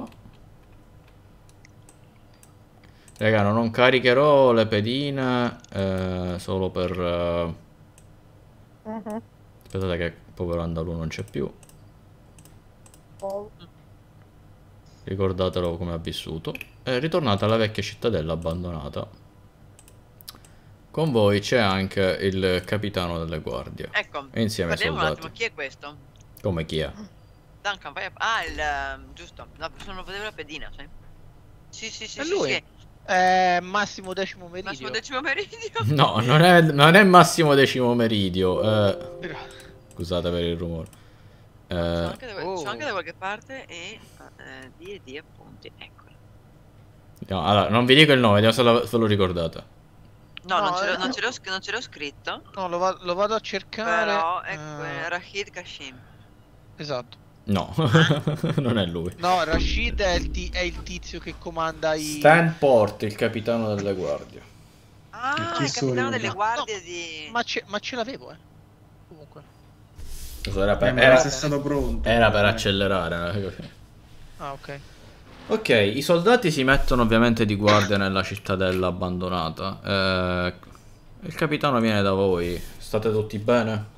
Raga, non caricherò le pedine eh, solo per... eh, Mhm. aspettate che povero Andalù non c'è più. Oh. Ricordatelo come ha vissuto. E ritornate alla vecchia cittadella abbandonata. Con voi c'è anche il capitano delle guardie. Ecco, E insieme ai parliamo un attimo, soldati. chi è questo? Come chi è? Duncan, vai a... Ah, il... ehm, giusto, no, sono vedevo la pedina, sai? Sì, sì, sì, E sì, lui? sì. Eh, Massimo Decimo Massimo Meridio. decimo meridio. No, non è, non è Massimo Decimo Meridio. eh, Però- scusate per il rumore. Sono Eh, anche, da, Oh. sono anche da qualche parte e... Eh, di e di appunti, eccolo. no, allora, non vi dico il nome, vediamo se, la- se lo ricordate. No, No, non ce l'ho eh, non ce l'ho sc- non ce l'ho scritto, No, lo, va- lo vado a cercare. però ecco, eh, è Rahid Kashim. esatto. No, non è lui. No, Rashid è il, ti- è il tizio che comanda i... Stan Port, il capitano delle guardie. Ah, chi il capitano sono? delle No, guardie no, di... Ma ce, ma ce l'avevo, eh. Comunque. Cosa era Eh, per, ma era- sei stato pronto. era per Eh. accelerare. Ah, ok. Ok, i soldati si mettono ovviamente di guardia nella cittadella abbandonata. Eh, il capitano viene da voi. State tutti bene?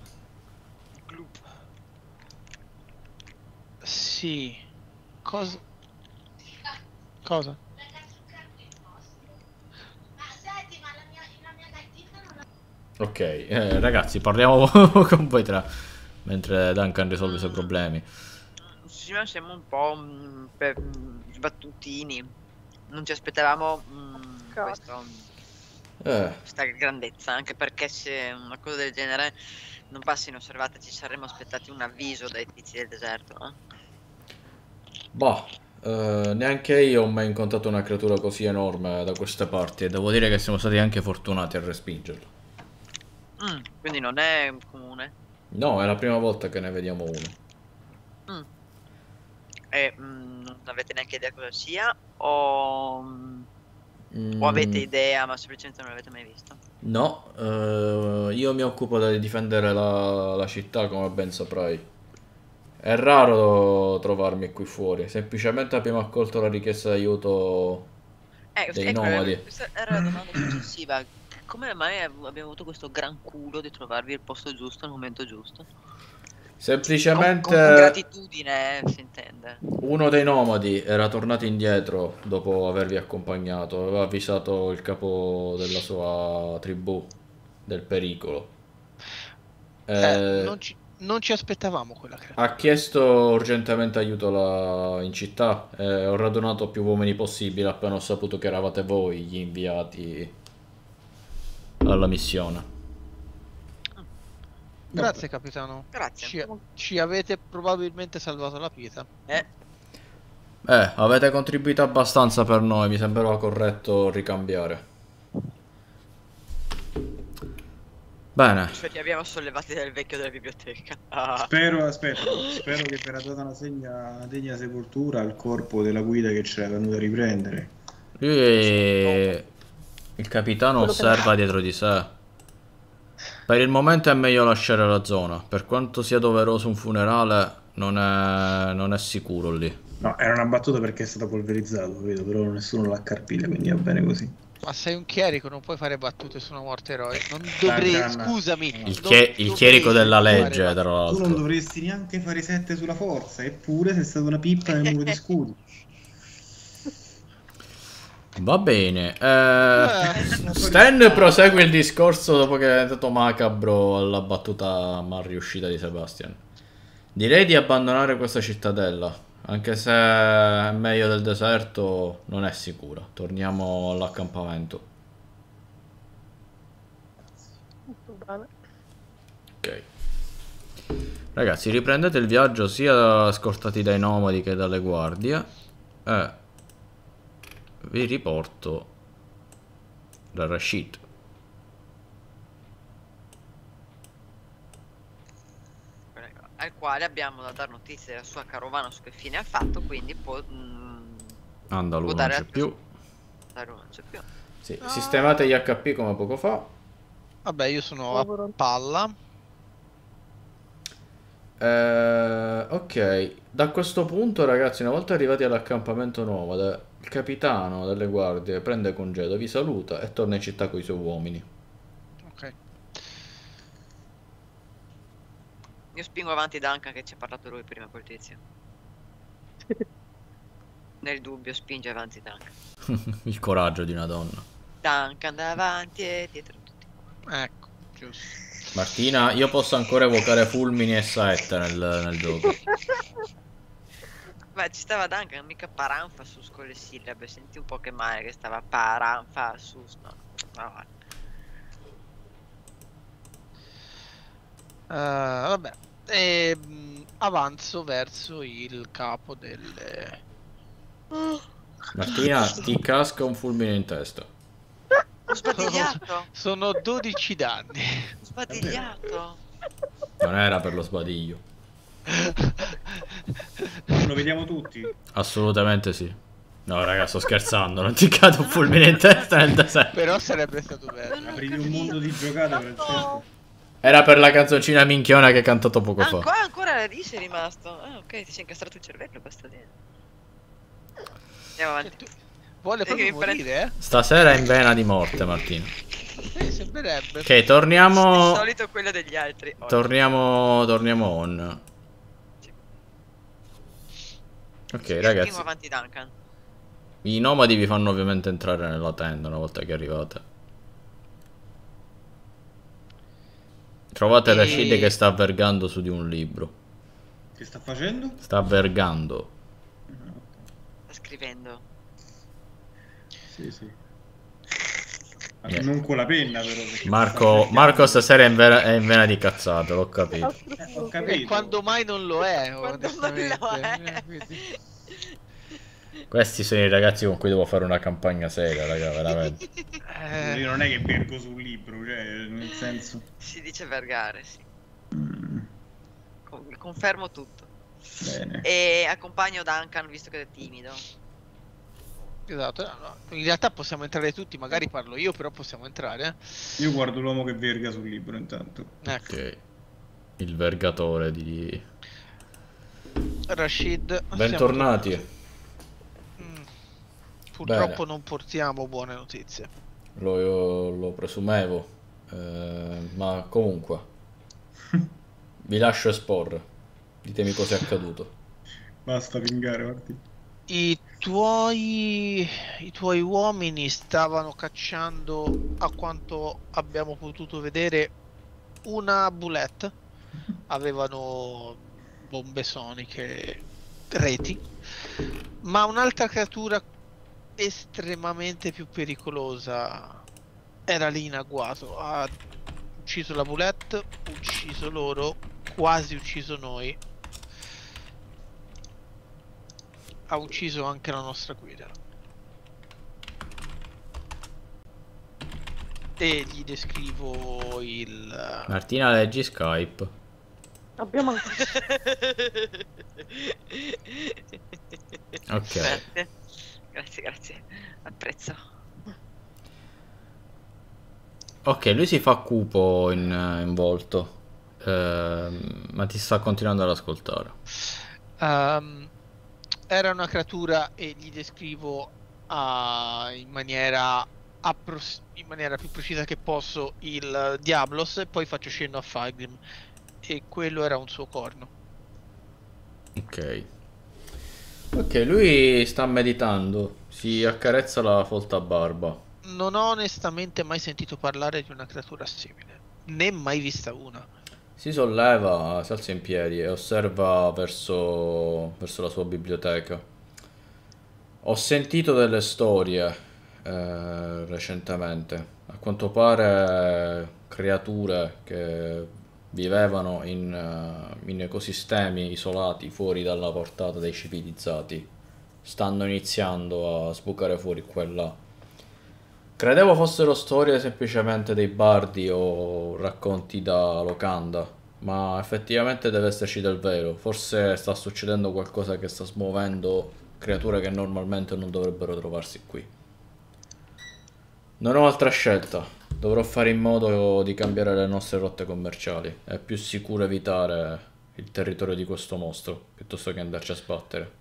Sì. Cosa? Cosa? Ok, eh, ragazzi, parliamo con voi tre. Mentre Duncan risolve i suoi problemi. Sì, ma siamo un po' mm, per- mm, sbattutini. Non ci aspettavamo mm, Cazzo. questo, Eh, questa grandezza, anche perché se una cosa del genere non passa inosservata ci saremmo aspettati un avviso dai tizi del deserto, no? Boh, eh, neanche io ho mai incontrato una creatura così enorme da queste parti. E devo dire che siamo stati anche fortunati a respingerlo. Mm, quindi non è comune. No, è la prima volta che ne vediamo uno. Mm. E mm, non avete neanche idea cosa sia o, mm, Mm, o avete idea ma semplicemente non l'avete mai visto? no, eh, io mi occupo di difendere la, la città, come ben saprai. È raro trovarmi qui fuori. Semplicemente abbiamo accolto la richiesta d'aiuto Eh, dei ecco, nomadi. questa era la domanda successiva. Come mai av- abbiamo avuto questo gran culo di trovarvi il posto giusto al momento giusto? Con, con- Semplicemente con gratitudine, eh, si intende. uno dei nomadi era tornato indietro dopo avervi accompagnato. Aveva avvisato il capo della sua tribù del pericolo. Eh, Eh, non ci, non ci aspettavamo quella creatura. Ha chiesto urgentemente aiuto la- in città e ho radunato più uomini possibile appena ho saputo che eravate voi gli inviati alla missione. Grazie capitano. Grazie. Ci, ci avete probabilmente salvato la vita. Eh, Eh, avete contribuito abbastanza per noi, mi sembrava corretto ricambiare. Bene. cioè ti abbiamo sollevati dal vecchio della biblioteca. Ah. Spero, aspetta, spero che verrà data una, segna, una degna sepoltura al corpo della guida che c'era venuto a riprendere. Lui è... Il capitano Quello che- osserva dietro di sé. Per il momento è meglio lasciare la zona. Per quanto sia doveroso un funerale, non è, non è sicuro lì. No, era una battuta perché è stato polverizzato, vedo, però nessuno l'ha carpita, quindi va bene così. Ma sei un chierico, non puoi fare battute su una morte eroica. Non dovrei, canna. scusami. Il, non chie- il dovresti chierico della fare legge, battute. tra Tu non l'altro. dovresti neanche fare sette sulla forza, eppure sei stata una pippa nel muro di scudi. Va bene. Eh, Eh, Stan prosegue il discorso dopo che è diventato macabro alla battuta mal riuscita di Sebastian. Direi di abbandonare questa cittadella. Anche se è meglio del deserto, non è sicuro. Torniamo all'accampamento. Molto bene. Ok. Ragazzi, riprendete il viaggio sia scortati dai nomadi che dalle guardie. E vi riporto da Rashid. Al quale abbiamo da dare notizie della sua carovana su che fine ha fatto, quindi può, mm, Andalù può non dare c'è a- più. dare un- non c'è più. Sì, sistemate gli H P come poco fa. Vabbè, io sono a Povero. palla. Eh, ok, da questo punto ragazzi, una volta arrivati all'accampamento nomade, il capitano delle guardie prende congedo, vi saluta e torna in città con i suoi uomini. Ok. Io spingo avanti Duncan che ci ha parlato lui prima col tizio. Nel dubbio spinge avanti Duncan. Il coraggio di una donna. Duncan davanti e dietro tutti. Ecco, giusto. Martina, io posso ancora evocare fulmini e saette nel, nel gioco. Ma ci stava Duncan, mica Paranfasus con le sillabe. Senti un po' che male che stava Paranfasus. No, no, no. Eh, vabbè. Ehm, avanzo verso il capo delle... Martina, ti casca un fulmine in testa. Ho sbadigliato. Sono dodici danni. Ho sbadigliato. Non era per lo sbadiglio. Lo vediamo tutti. Assolutamente sì. No raga, sto scherzando, non ti cade un fulmine in testa nel deserto. Però sarebbe stato bello. Non ho Aprivi un capito. mondo di giocate, Francesco. Era per la canzoncina minchiona che hai cantato poco fa. Ancora, ancora lì sei rimasto. Ah, ok, ti sei incastrato il cervello, basta dire. Andiamo avanti. Vuole proprio Devi prendere- morire, eh? Stasera è in vena di morte, Martina. Eh, sembrerebbe. Ok, torniamo. Di solito quello degli altri. Oh, Torniamo. Torniamo on. Sì. Ok, Io ragazzi. spingo avanti Duncan. I nomadi vi fanno ovviamente entrare nella tenda una volta che arrivate. Trovate E- Rashid che sta vergando su di un libro. Che sta facendo? Sta vergando. Sta scrivendo. Sì, sì. Ma Niente. non con la penna, però. perché Marco, sta Marco stasera è in, vena, è in vena di cazzate, l'ho capito. Altro Eh, ho scopo. capito. E quando mai non lo è, Quando non lo onestamente. è. Eh, quindi- Questi sono i ragazzi con cui devo fare una campagna seria, raga, veramente. Eh, Io non è che vergo sul libro, cioè, nel senso. Si dice vergare, sì. Mm, Con- Confermo tutto. bene. E accompagno Duncan visto che è timido. esatto. no, no. In realtà possiamo entrare tutti, magari parlo io, però possiamo entrare. Io guardo l'uomo che verga sul libro intanto. eh. Ecco, Ok. Il vergatore di... Rashid. siamo Bentornati. tornati. Mm. Purtroppo non portiamo buone notizie. Lo, lo presumevo. Eh, ma comunque. Vi lascio esporre. Ditemi cosa è accaduto. Basta pingare, guardi. I tuoi, i tuoi uomini stavano cacciando, a quanto abbiamo potuto vedere, una bullet avevano bombe soniche, reti, ma un'altra creatura estremamente più pericolosa era lì in agguato. Ha ucciso la Bulette, ucciso loro, quasi ucciso noi, ha ucciso anche la nostra guida. E gli descrivo il... Martina, leggi Skype. Abbiamo anche... Ok. Grazie, grazie, grazie. Apprezzo. Ok, lui si fa cupo in, in volto. Ehm, ma ti sta continuando ad ascoltare. Um, era una creatura e gli descrivo uh, in maniera appros- in maniera più precisa che posso il Diablos e poi faccio cenno a Fagrim, e quello era un suo corno. Ok. Ok, lui sta meditando. Si accarezza la folta barba. Non ho onestamente mai sentito parlare di una creatura simile, né mai vista una. Si solleva, si alza in piedi e osserva verso, verso la sua biblioteca. Ho sentito delle storie eh, recentemente. A quanto pare creature che vivevano in, eh, in ecosistemi isolati fuori dalla portata dei civilizzati stanno iniziando a sbucare fuori qua e là. Credevo fossero storie semplicemente dei bardi o racconti da locanda, ma effettivamente deve esserci del vero. Forse sta succedendo qualcosa che sta smuovendo creature che normalmente non dovrebbero trovarsi qui. Non ho altra scelta. Dovrò fare in modo di cambiare le nostre rotte commerciali. È più sicuro evitare il territorio di questo mostro piuttosto che andarci a sbattere.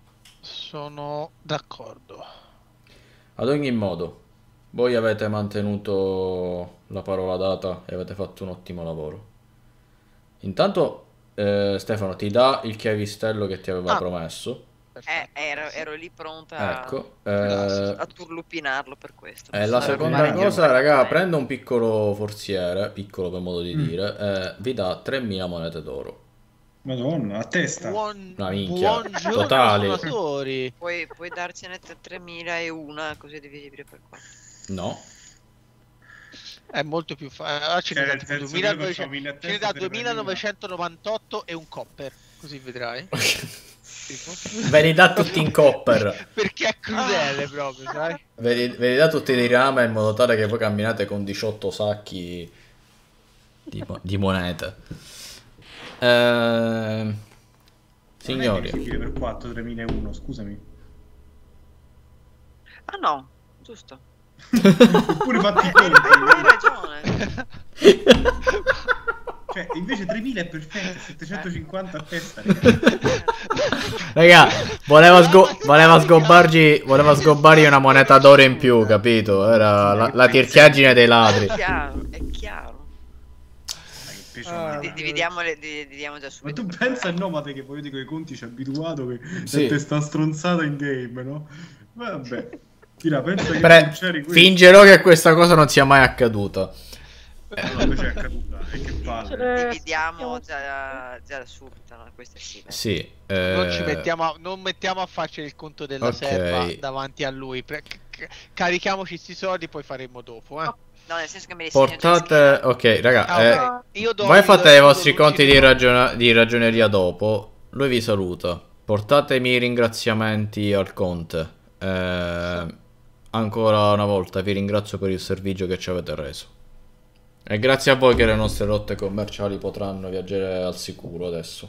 Sono d'accordo. Ad ogni modo, voi avete mantenuto la parola data e avete fatto un ottimo lavoro. Intanto eh, Stefano ti dà il chiavistello che ti aveva Ah. promesso. Eh, ero, ero lì pronta Ecco. a, eh, a turlupinarlo per questo. E la Sarebbe seconda meglio. cosa, raga, prendo un piccolo forziere, piccolo per modo di Mm. dire, e vi dà tremila monete d'oro. Madonna, a testa. Buon, Una minchia, buongiorno totali. suonatori. Puoi, puoi darcene tremila e una, così è dividibile per quattro. No. È molto più facile. Ce ne Cioè, dà nel tipo senso, duemila noi facciamo mille a ce ne testa dà per duemilanovecentonovantotto e un copper. Così vedrai. Ve li dà tutti in copper. Perché è crudele proprio, sai? Ve li, ve li dà tutti di rame in modo tale che voi camminate con diciotto sacchi di, mo- di monete. Ehm, signori, Non è per quattro, tremilauno, scusami. Ah no, giusto. Pure fatti i conti. Hai ragione. Cioè, invece tremila è perfetto, settecentocinquanta a testa, ragazzi. raga, voleva, sgo- voleva sgobbargi, voleva sgobbargli una moneta d'oro in più, capito? Era la, la tirchiaggine dei ladri. È chiaro, è chiaro. Dai, che pesce Ah. umano. Di- Dividiamo, le, di- dividiamo già Ma subito. tu per pensa fare. al nomade che poi io dico i conti ci è abituato che Sì. sì. sta stronzata in game, no? Vabbè. Tira, pensa che Pre- non c'eri qui. fingerò che questa cosa non sia mai accaduta. Eh, no, invece è accaduta. E che palle. Ce- Dividiamo già, già subito, no? Questo sì. dai. Sì. Non ci eh, mettiamo a, non mettiamo a farci il conto della Ok. serva davanti a lui. Pre- c- carichiamoci sti soldi, poi faremo dopo. Eh. No, nel senso che me li segno già in Portate... scheda. Ok, raga, Ah, eh, ok. Io do- voi io fate do- i io vostri do conti luci di, di- ragiona- di ragioneria dopo. Lui vi saluta. Portate i miei ringraziamenti al conte. Eh, ancora una volta vi ringrazio per il servizio che ci avete reso. E grazie a voi che le nostre rotte commerciali potranno viaggiare al sicuro adesso.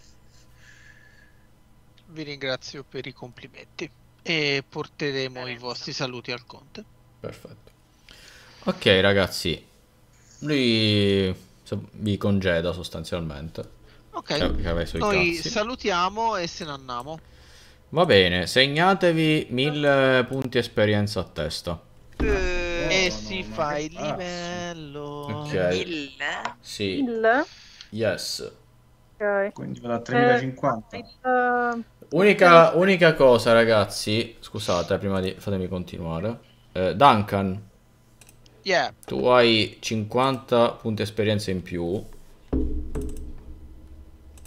Vi ringrazio per i complimenti e porteremo i vostri saluti al conte. Perfetto. Ok, ragazzi. Lui so- vi congeda sostanzialmente. Ok, Che- che aveva i suoi noi cazzi. salutiamo e se ne andiamo. Va bene, segnatevi mille punti esperienza a testa. Eh, E no, si ma fa che il pazzo. livello. Ok. il Sì, Il... yes. Ok. Quindi vado a tremilacinquanta. Eh, il- Unica, unica cosa, ragazzi, scusate, prima di fatemi continuare. Eh, Duncan, Yeah, tu hai cinquanta punti esperienza in più.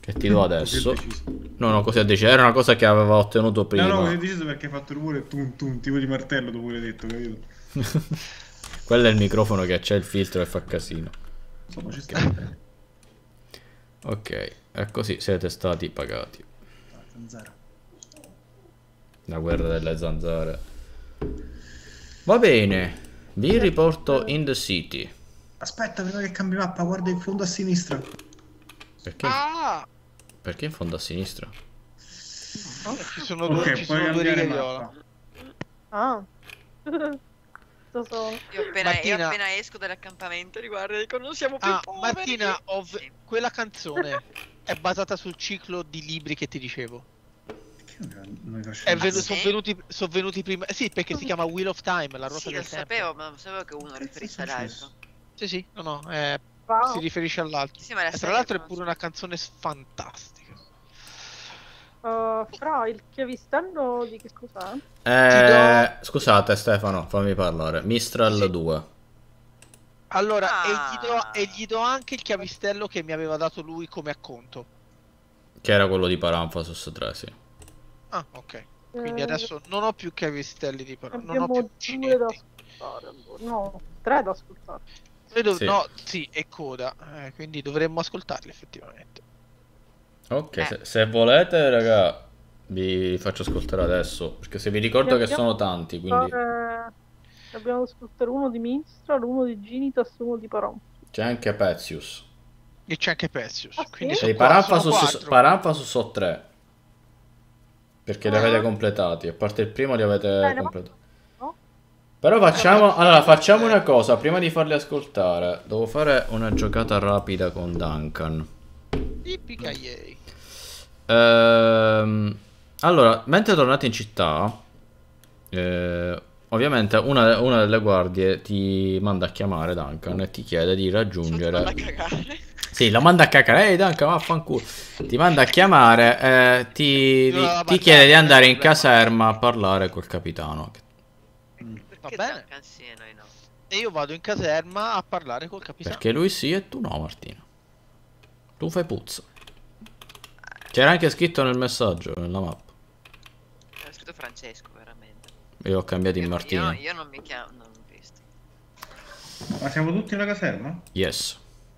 Che ti do adesso. No, no, così ha deciso. Era una cosa che aveva ottenuto prima. No, no, così ho deciso perché hai fatto il rumore tum tum, tipo di martello, dopo l'hai detto, capito? Quello è il microfono che c'è il filtro e fa casino. Insomma, ci sta. Ok, e così siete stati pagati. Zanzara. La guerra delle zanzare. Va bene, vi riporto in the city. Aspetta, prima che cambi mappa, guarda in fondo a sinistra. Perché, Ah! perché in fondo a sinistra? Ci sono Ok, due, ci puoi sono due cambiare righe viola. mappa. Ah. Cosa sono? Io appena, io Martina- appena esco dall'accampamento li guardo e dico non siamo più Ah, poveri. Martina, ho v- Sì. quella canzone è basata sul ciclo di libri che ti dicevo. Perché non noi È facciamo venu- sì? sono venuti, son venuti prima. Sì, perché si chiama Wheel of Time, la ruota Sì, del lo tempo. sapevo, ma non sapevo che uno Che cazzo è riferisse successo? all'altro. Sì, sì, no, no, eh, Wow. si riferisce all'altro. Sì, ma la E tra serie l'altro è non pure so. una canzone s- fantastica. Uh, Fra il chiavistello di che cos'è? Eh, scusate Stefano, fammi parlare. Mistral Sì. due. Allora, Ah. e, gli do, e gli do anche il chiavistello che mi aveva dato lui come acconto. Che era quello di Paranfasus tre, sì. Ah, ok. Quindi Eh, adesso non ho più chiavistelli di parola, non ho abbiamo più due da uncinetti. ascoltare. allora. No, tre da ascoltare. Noi dov- Sì. No, sì, è coda, eh, quindi dovremmo ascoltarli effettivamente. Ok, Eh. se, se volete, raga, vi faccio ascoltare adesso. Perché se vi ricordo che sono tanti, quindi Fare- Abbiamo da ascoltare uno di Minstrel, uno di Ginitas, uno di Paron. c'è anche Pezius. E c'è anche Pessius. Ah, sì? Quindi E sono i qua- sono Paranfasus, quattro. Paranfasus so tre. Perché li Ah. avete completati. A parte il primo li avete Bene, ma- completati. no? Però facciamo, Vabbè, allora, facciamo eh. una cosa. Prima di farli ascoltare, devo fare una giocata rapida con Duncan. Yippee-ki-yay. Ehm, allora, mentre tornate in città, eh, ovviamente una, una delle guardie ti manda a chiamare Duncan e ti chiede di Sotto da raggiungere. cagare. Sì, la manda a cacare. Ehi Duncan, vaffanculo. Ti manda a chiamare e ti, No, no, ti ma chiede dai, di non è andare in problema. caserma a parlare col capitano. Perché bene. Duncan sì e noi no? E io vado in caserma a parlare col capitano. Perché lui sì e tu no, Martino. Tu fai puzza. C'era anche scritto nel messaggio, nella mappa. Era scritto Francesco, veramente. Io ho cambiato in Io, Martino. io, io non mi chiamo, non l'ho visto. Ma siamo tutti nella caserma? Yes.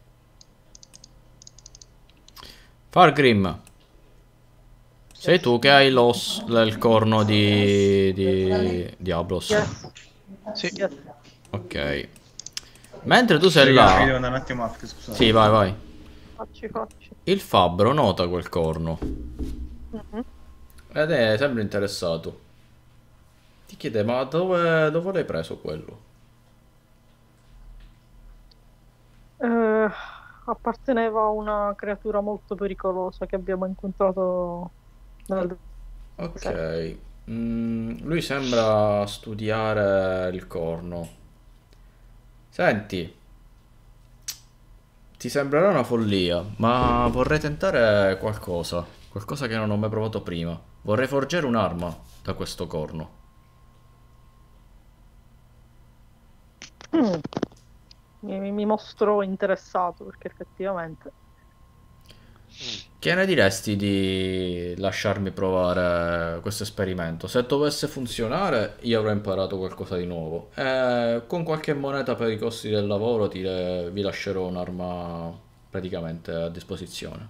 Fargrim. Sei tu che hai l'os, il corno di, di Diablos. Yes. Sì. Yes. Ok. Mentre tu sei Raga, io devo là. andare un attimo avanti, scusate. Sì, vai, vai. Facci, facci. Il fabbro nota quel corno. Mhm. Ed è sempre interessato. Ti chiede, ma dove, dove l'hai preso quello? Eh, apparteneva a una creatura molto pericolosa che abbiamo incontrato nel... Ok. Mm, lui sembra studiare il corno. Senti, ti sembrerà una follia, ma vorrei tentare qualcosa. Qualcosa che non ho mai provato prima. Vorrei forgiare un'arma da questo corno. Mm. Mi, mi mostro interessato perché effettivamente Che ne diresti di lasciarmi provare questo esperimento? Se dovesse funzionare, io avrò imparato qualcosa di nuovo. E con qualche moneta per i costi del lavoro ti, vi lascerò un'arma praticamente a disposizione.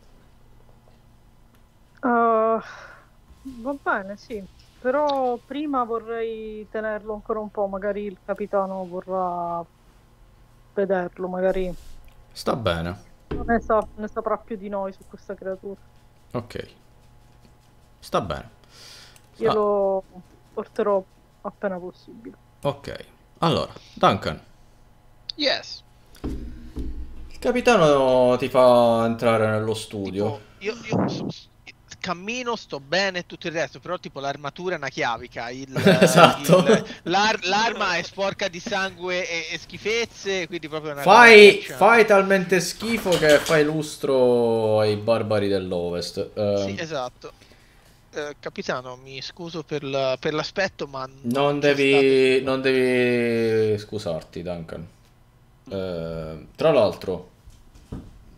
Uh, va bene, sì, però prima vorrei tenerlo ancora un po', magari il capitano vorrà vederlo, magari Sta bene. ne, sa- ne saprà più di noi su questa creatura. Ok. Sta bene. Io Ah, lo porterò appena possibile. ok. Allora, Duncan, Yes. il capitano ti fa entrare nello studio. Tipo, io, io so- s- cammino, sto bene e tutto il resto, però tipo l'armatura è una chiavica, il, Esatto. il- l'ar- l'arma è sporca di sangue e, e schifezze, quindi proprio una Fai, roba fai talmente schifo che fai lustro ai barbari dell'Ovest. Eh, Sì, esatto. Eh, capitano, mi scuso per, la- per l'aspetto, ma non c'è devi, stato- non devi scusarti, Duncan. Eh, tra l'altro,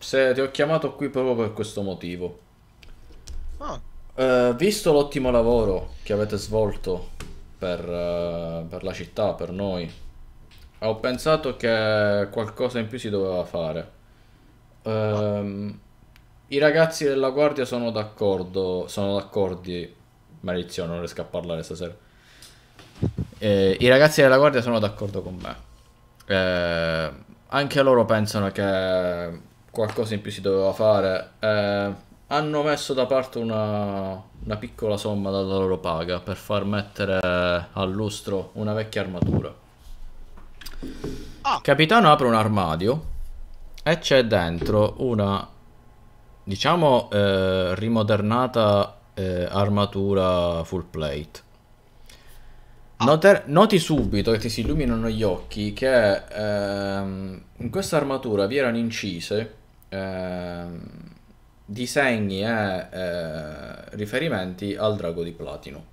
se ti ho chiamato qui proprio per questo motivo. Ah, Eh, visto l'ottimo lavoro che avete svolto per, eh, per la città, per noi, ho pensato che qualcosa in più si doveva fare. Ehm, I ragazzi della guardia sono d'accordo, sono d'accordi. Maledizione, non riesco a parlare stasera. Eh, I ragazzi della guardia sono d'accordo con me. Eh, anche loro pensano che qualcosa in più si doveva fare. Eh, hanno messo da parte una, una piccola somma dalla loro paga per far mettere al lustro una vecchia armatura. Ah. Il capitano apre un armadio e c'è dentro una, diciamo, eh, rimodernata eh, armatura full plate. Noter- noti subito che ti si illuminano gli occhi che ehm, in questa armatura vi erano incise ehm, disegni e eh, riferimenti al drago di platino.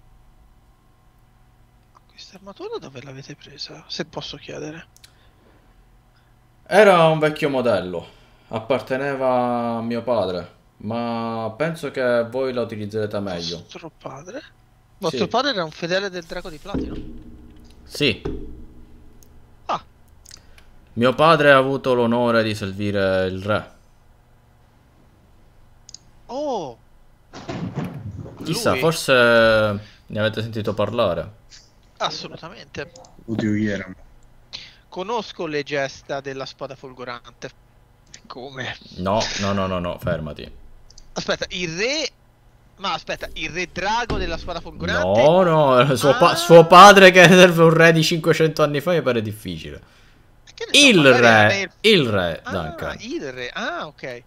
questa armatura dove l'avete presa? Se posso chiedere. Era un vecchio modello, apparteneva a mio padre, ma penso che voi la utilizzerete meglio. Vostro padre? Vostro Sì. padre era un fedele del drago di platino? Sì, Ah, mio padre ha avuto l'onore di servire il re. oh! Chissà, Lui? forse ne avete sentito parlare. Assolutamente. Oddio, chi era? Conosco le gesta della spada folgorante. Come? No, no, no, no, no, fermati. Aspetta, il re... Ma aspetta, il re drago della spada folgorante? No, no, suo, pa- Ah. suo padre che serve un re di cinquecento anni fa mi pare difficile. Che ne so, Il magari era re, nel- il re, Ah, Duncan. il re. Ah, ok.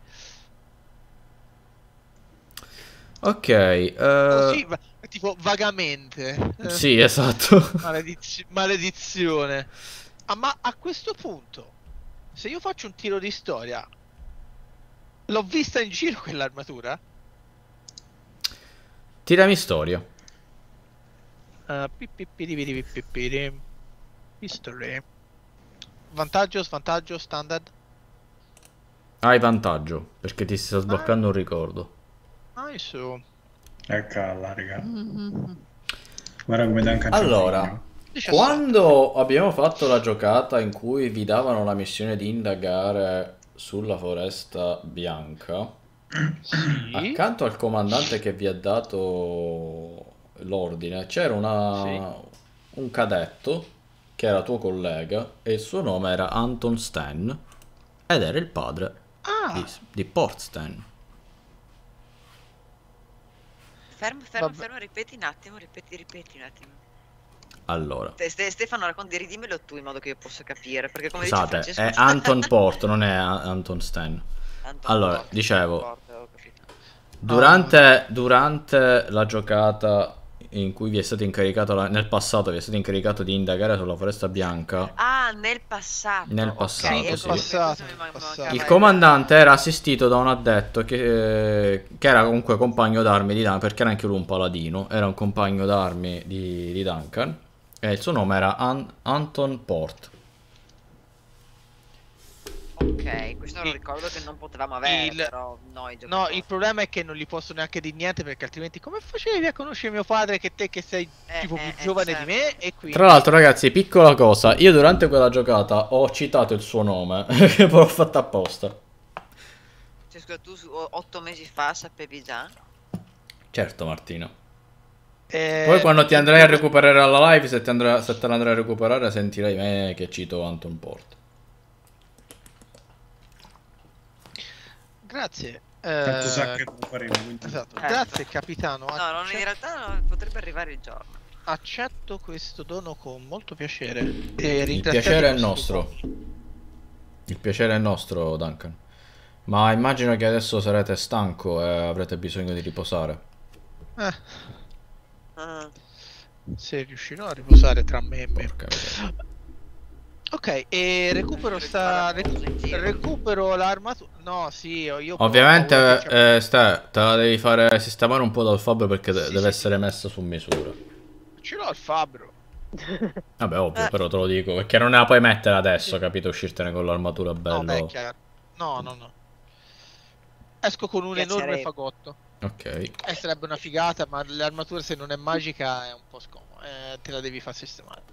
Ok, eh, Oh, sì, va- tipo vagamente. Eh, sì, esatto. malediz- maledizione. Ah, ma a questo punto, se io faccio un tiro di storia, l'ho vista in giro quell'armatura? Tirami storia. Uh, pipipiripipipiri. History. Vantaggio, svantaggio, standard. Hai vantaggio, perché ti sta sbloccando un ricordo. Nice. Eccola, raga. Mm-hmm. Guarda come Duncan c'ha un Allora, figlio. diciassette. quando abbiamo fatto la giocata in cui vi davano la missione di indagare sulla foresta bianca, Sì. accanto al comandante che vi ha dato l'ordine, c'era una, un cadetto che era tuo collega e il suo nome era Anton Stan ed era il padre Ah, di, di Port Stan. Fermo, fermo, Vabbè. fermo, ripeti un attimo, ripeti, ripeti un attimo. Allora, Ste- Ste- Stefano, racconti, ridimelo tu in modo che io possa capire, perché come dice scusate, Francesco... è Anton Port, non è A- Anton Stan. Anton Allora, Porte, dicevo, Porte, ho capito. Durante, durante la giocata in cui vi è stato incaricato, la- nel passato vi è stato incaricato di indagare sulla foresta bianca, Ah, nel passato. Nel ok, passato, ecco sì. come Passato, questo mi man- passato. mancava il il- comandante era assistito da un addetto che, che era comunque compagno d'armi di Duncan, perché era anche lui un paladino, era un compagno d'armi di, di Duncan, e il suo nome era An- Anton Port. Ok, questo è un Il- ricordo che non potevamo avere, il- però noi no, giocatori. il problema è che non gli posso neanche dire niente perché altrimenti come facevi a conoscere mio padre che te che sei Eh, tipo eh, più eh, giovane certo. di me e quindi... Tra l'altro, ragazzi, piccola cosa, io durante quella giocata ho citato il suo nome, che l'ho fatto apposta. Cioè, scusa, tu su- o- otto mesi fa sapevi già? Certo, Martino. Eh, Poi quando ti andrai a recuperare alla live, se, ti andrà- se te la andrai a recuperare, sentirai me che cito Anton Port. Grazie. Tanto Eh, sa che lo faremo, quindi... esatto. Certo. Grazie capitano. No, non, in Accetto- realtà no, potrebbe arrivare il giorno. accetto questo dono con molto piacere. E Il ringraziate piacere è questo nostro. dono. Il piacere è nostro, Duncan. Ma immagino che adesso sarete stanco e avrete bisogno di riposare. Eh, Ah, se riuscirò a riposare tra me e me. Porca miseria. Ok, e recupero sta. Recupera cosa in recu- giro. recupero l'armatura. No, sì, io. io ho paura Ovviamente, che ci- eh, Ste, te la devi fare sistemare un po' dal fabbro perché de- Sì, deve sì, essere messa su misura. Ce l'ho il fabbro. Vabbè, ovvio, Eh. però te lo dico, perché non la puoi mettere adesso, capito? Uscirtene con l'armatura No, beh, è bello. chiaro. No, no, no. Esco con un enorme Piacerebbe. fagotto. Ok. Eh, sarebbe una figata, ma l'armatura se non è magica è un po' scomoda. Eh, te la devi far sistemare.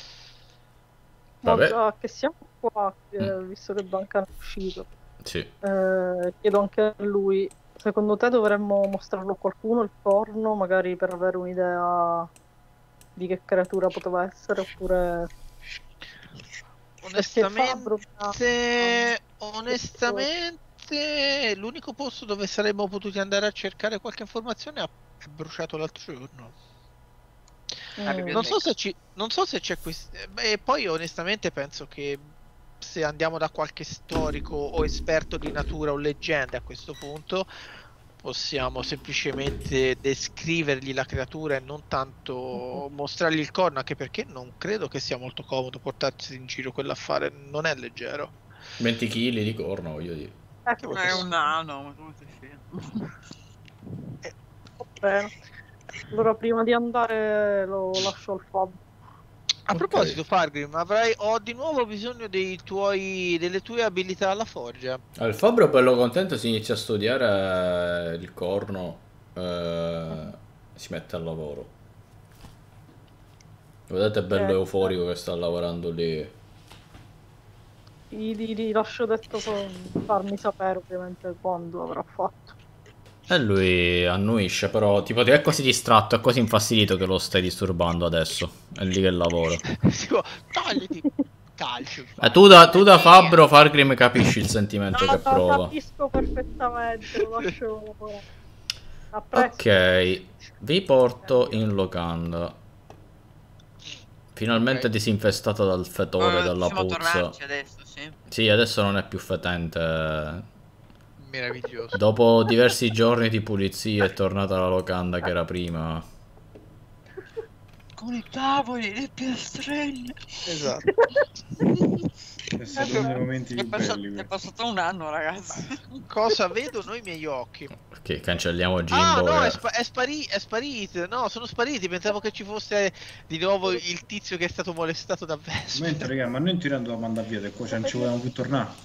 Ma Vabbè. già che siamo qua, eh, Mm. visto che Duncan è uscito, Sì. eh, chiedo anche a lui, secondo te dovremmo mostrarlo a qualcuno il corno, magari per avere un'idea di che creatura poteva essere, oppure... Perché Fabbro mi ha- Onestamente, onestamente, l'unico posto dove saremmo potuti andare a cercare qualche informazione è bruciato l'altro giorno. Mm. Non so se ci, non so se c'è questo. E poi onestamente penso che se andiamo da qualche storico o esperto di natura o leggende a questo punto, possiamo semplicemente descrivergli la creatura e non tanto mostrargli il corno, anche perché non credo che sia molto comodo portarsi in giro quell'affare, non è leggero. venti chili di corno, voglio dire. Ecco, È un nano, ma come si fa? va bene. Allora prima di andare lo lascio al Fab. A Ok. proposito, Fargrim, avrai, ho di nuovo bisogno dei tuoi, delle tue abilità alla forgia. Allora, il fabbro bello contento si inizia a studiare il corno, eh, si mette al lavoro. Vedete, è bello Ok. euforico che sta lavorando lì. Gli, gli- gli lascio detto con- farmi sapere ovviamente quando avrà fatto. E lui annuisce, però tipo ti è così distratto, è così infastidito che lo stai disturbando adesso. È lì che lavora. Si può- Togliti calcio. E tu da, tu da fabbro, Fargrim, capisci il sentimento No, che no, prova. capisco perfettamente, lo lascio lavorare. Apprezzo. Ok, vi porto in locanda. Finalmente Ok. disinfestata dal fetore, Eh, dalla possiamo puzza. tornarci adesso, sì. Sì, adesso non è più fetente. Meraviglioso. Dopo diversi giorni di pulizia è tornata la locanda che era prima. Con i tavoli, le piastrelle. Esatto. È stato uno dei momenti È, più passato, belli. è quello. passato un anno, ragazzi. Cosa vedono i miei occhi? Ok, cancelliamo Ah, Jimbo. no, che- è, spa- è, spari- è sparito. No, sono spariti. Pensavo che ci fosse di nuovo il tizio che è stato molestato da Un momento, Vespa. raga, ma noi tirando la mandare via, e qua cioè, non ci volevamo più tornare.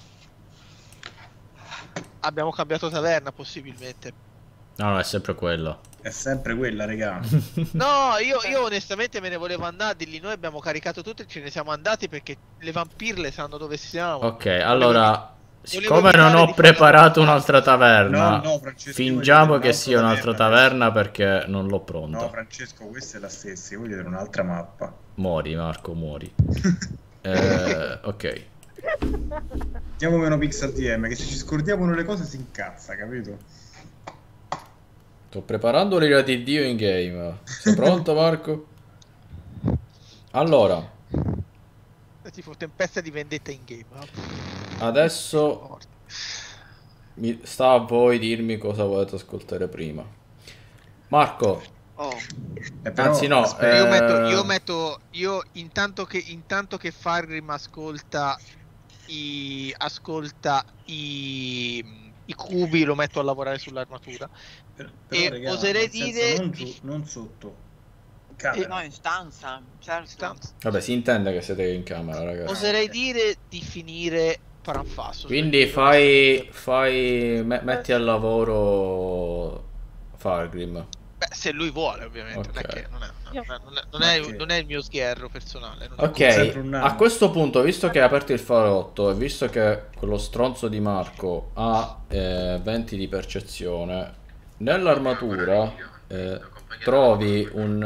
Abbiamo cambiato taverna, possibilmente. No, no, è sempre quella. È sempre quella, raga. No, io, io onestamente me ne volevo andare di lì. Noi abbiamo caricato tutto e ce ne siamo andati perché le vampirle sanno dove siamo. Ok, allora, volevo siccome non evitare ho di fare preparato la- un'altra taverna, No, no, Francesco, fingiamo io voglio che vedere sia un'altra taverna taverna perché non l'ho pronta. No, Francesco, questa è la stessa. Io voglio vedere un'altra mappa. Muori, Marco, muori. Eh, ok. Diamo meno pixel D M, che se ci scordiamo le cose si incazza, capito? Sto preparando l'ira di Dio in game. Sei pronto, Marco? Allora, È tipo tempesta di vendetta in game. no? adesso mi sta a voi dirmi cosa volete ascoltare prima. Marco, Oh, Eh, però, Anzi, no, aspetta, eh, Io metto, io metto, io intanto che, intanto che Fargrim ascolta i, ascolta i, i cubi, lo metto a lavorare sull'armatura. per- e però, raga, oserei nel senso, dire- non, giù, non sotto. Camera. no, in stanza, certo. Stanza. vabbè, si intende che siete in camera, ragazzi. Oserei dire di finire Paranfasso. Quindi fai, fai me- metti al lavoro Fargrim. Beh, se lui vuole, ovviamente. Non, è Ok. che, non, è, non, è, non, è, non, è, Ok. non è il mio sgherro personale. non è- Ok, sempre un nano. a questo punto, visto che hai aperto il farotto e visto che quello stronzo di Marco ha eh, venti di percezione, nell'armatura eh, trovi un...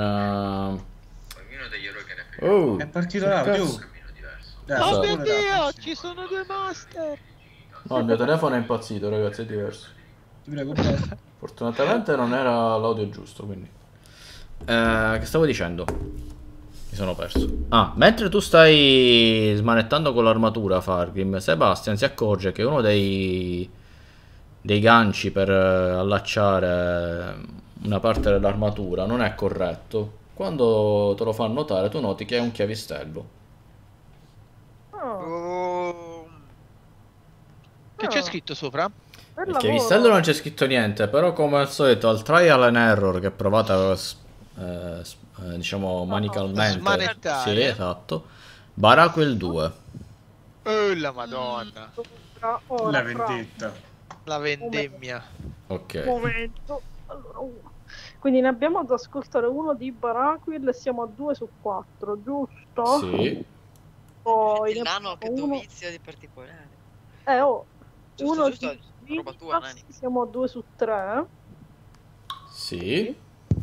uh, Oh, È partito che l'audio. cazzo? Dai, Oh Esatto. mio scuola, Dio, dai. ci sono due master. No, il mio telefono è impazzito, ragazzi, è diverso. Ti prego, basta. Fortunatamente non era l'audio giusto, quindi... Eh, che stavo dicendo? Mi sono perso. Ah, mentre tu stai smanettando con l'armatura, Fargrim, Sebastian si accorge che uno dei... dei ganci per eh, allacciare una parte dell'armatura non è corretto. Quando te lo fa notare, tu noti che è un chiavistello. Oh, Oh, Che c'è scritto sopra? bel Il lavoro. chiavistello non c'è scritto niente, però come al solito al trial and error che provate a s- eh, s- eh, diciamo manicalmente, Smanettare. sì, esatto, Baraquel due. Oh la madonna. Ora, ora, La fra- vendetta. La vendemmia. Ok. Momento. Allora, uno. Quindi ne abbiamo da ascoltare uno di Baraquil e siamo a due su quattro, giusto? Sì. Poi Il ne nano che tu uno... vizio di particolare. Eh, oh, Giusto, uno giusto, di roba tua, Vitas, Nani. siamo a due su tre. Sì.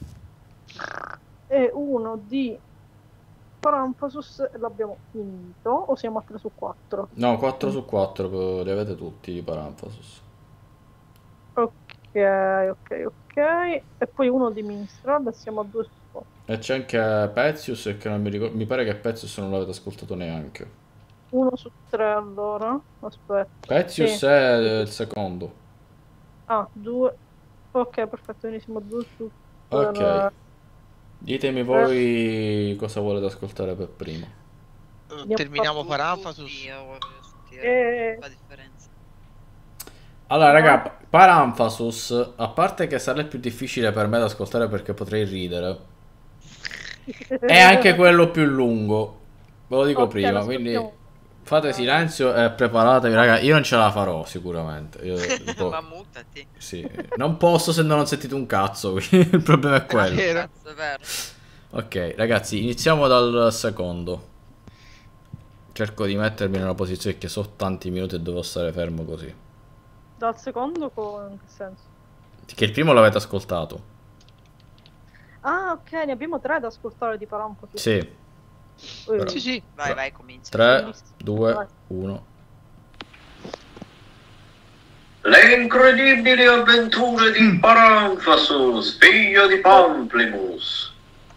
E uno di Paramphasus l'abbiamo finito, o siamo a tre su quattro? No, quattro su quattro li avete tutti i Paramphasus. Ok, ok, ok. E poi uno di Minstrad e siamo a due su quattro. E c'è anche Pezius che non mi ricordo. Mi pare che Pezius non l'avete ascoltato neanche. uno su tre allora. Aspetta. Pezius Sì. è il secondo. Ah, due. Ok, perfetto, quindi siamo a due su Ok. tre. Ditemi voi cosa volete ascoltare per prima. Terminiamo Tu- Paramphasus. tutti io voglio sentire. Eh. Fa differenza. Allora, raga, Paramphasus, a parte che sarà il più difficile per me da ascoltare perché potrei ridere, è anche quello più lungo. Ve lo dico Ok, prima, lo quindi ascoltiamo. fate silenzio e preparatevi, raga. Io non ce la farò sicuramente. Io, tipo, Ma mutati. sì, non posso se non sentite un cazzo. Quindi il problema è quello. Vero. Cazzo, è vero. Ok, ragazzi, iniziamo dal secondo. Cerco di mettermi nella posizione che so tanti minuti e devo stare fermo così. Dal secondo con in che senso? Che il primo l'avete ascoltato. Ah, ok, ne abbiamo tre da ascoltare di Paramphasus. Sì. Eh, Sì, sì. Vai, vai, comincia. tre, due, uno. Le incredibili avventure di Paramphasus, figlio di Pamplemus.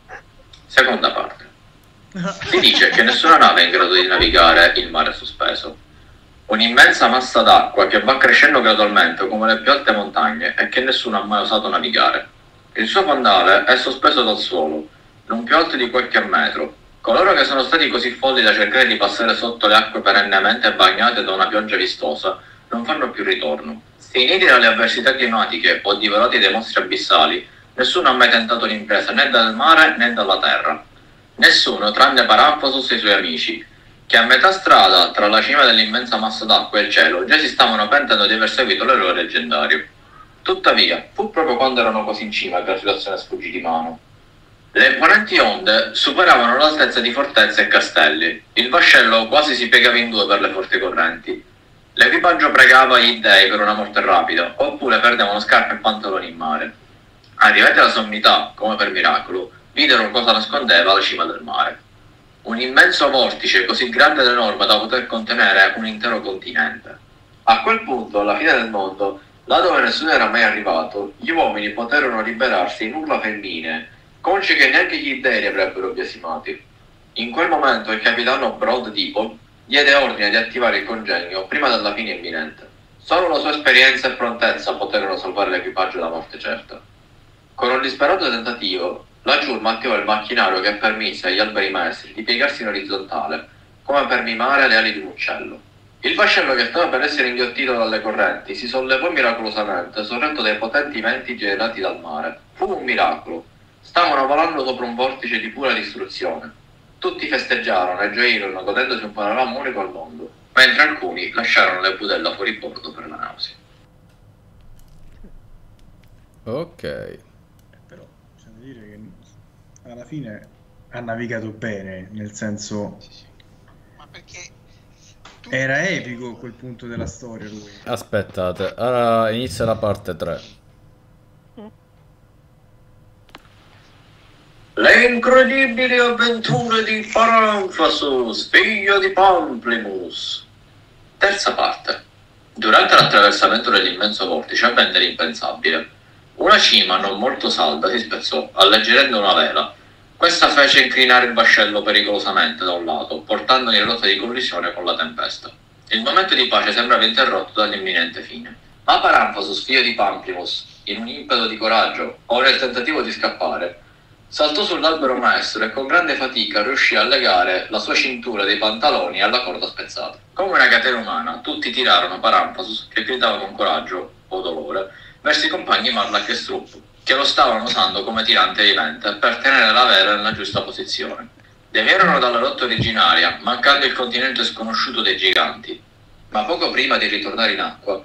Seconda parte. Si dice che nessuna nave è in grado di navigare il mare sospeso. Un'immensa massa d'acqua che va crescendo gradualmente come le più alte montagne e che nessuno ha mai osato navigare. Il suo fondale è sospeso dal suolo, non più alto di qualche metro. Coloro che sono stati così folli da cercare di passare sotto le acque perennemente bagnate da una pioggia vistosa non fanno più ritorno. Finiti dalle avversità climatiche o divorati dai mostri abissali, nessuno ha mai tentato l'impresa né dal mare né dalla terra. Nessuno tranne Paramphasus e i suoi amici, che a metà strada tra la cima dell'immensa massa d'acqua e il cielo già si stavano pentendo di aver seguito l'eroe leggendario. Tuttavia, fu proprio quando erano così in cima che la situazione sfuggì di mano. Le imponenti onde superavano l'altezza di fortezze e castelli. Il vascello quasi si piegava in due per le forti correnti. L'equipaggio pregava gli dei per una morte rapida, oppure perdevano scarpe e pantaloni in mare. Arrivati alla sommità, come per miracolo, videro cosa nascondeva la cima del mare. Un immenso vortice così grande ed enorme da poter contenere un intero continente. A quel punto, alla fine del mondo, là dove nessuno era mai arrivato, gli uomini poterono liberarsi in urla femminee, consci che neanche gli dei li avrebbero biasimati. In quel momento il capitano Broad Deeple diede ordine di attivare il congegno prima della fine imminente. Solo la sua esperienza e prontezza poterono salvare l'equipaggio da morte certa. Con un disperato tentativo, la ciurma attivò il macchinario che permise agli alberi maestri di piegarsi in orizzontale, come per mimare le ali di un uccello. Il vascello che stava per essere inghiottito dalle correnti si sollevò miracolosamente, sorretto dai potenti venti generati dal mare. Fu un miracolo. Stavano volando sopra un vortice di pura distruzione. Tutti festeggiarono e gioirono godendosi un panorama unico al mondo, mentre alcuni lasciarono le budella fuori bordo per la nausea. Ok. Però c'è da dire che alla fine ha navigato bene, nel senso Sì, sì. Ma perché tu- era epico quel punto della storia lui. Aspettate, ora inizia la parte tre. Le incredibili avventure di Paramphasus, figlio di Pamplemus. Terza parte. Durante l'attraversamento dell'immenso vortice avvenne l'impensabile. Una cima non molto salda si spezzò, alleggerendo una vela. Questa fece inclinare il vascello pericolosamente da un lato, portandolo in rotta di collisione con la tempesta. Il momento di pace sembrava interrotto dall'imminente fine. Ma Paramphasus, figlio di Pamplemus, in un impeto di coraggio o nel tentativo di scappare, saltò sull'albero maestro e con grande fatica riuscì a legare la sua cintura dei pantaloni alla corda spezzata. Come una catena umana, tutti tirarono Paramphasus, che gridava con coraggio o dolore, verso i compagni Marlac e Strupp, che lo stavano usando come tirante vivente per tenere la vela nella giusta posizione. Deviarono dalla rotta originaria, mancando il continente sconosciuto dei giganti. Ma poco prima di ritornare in acqua,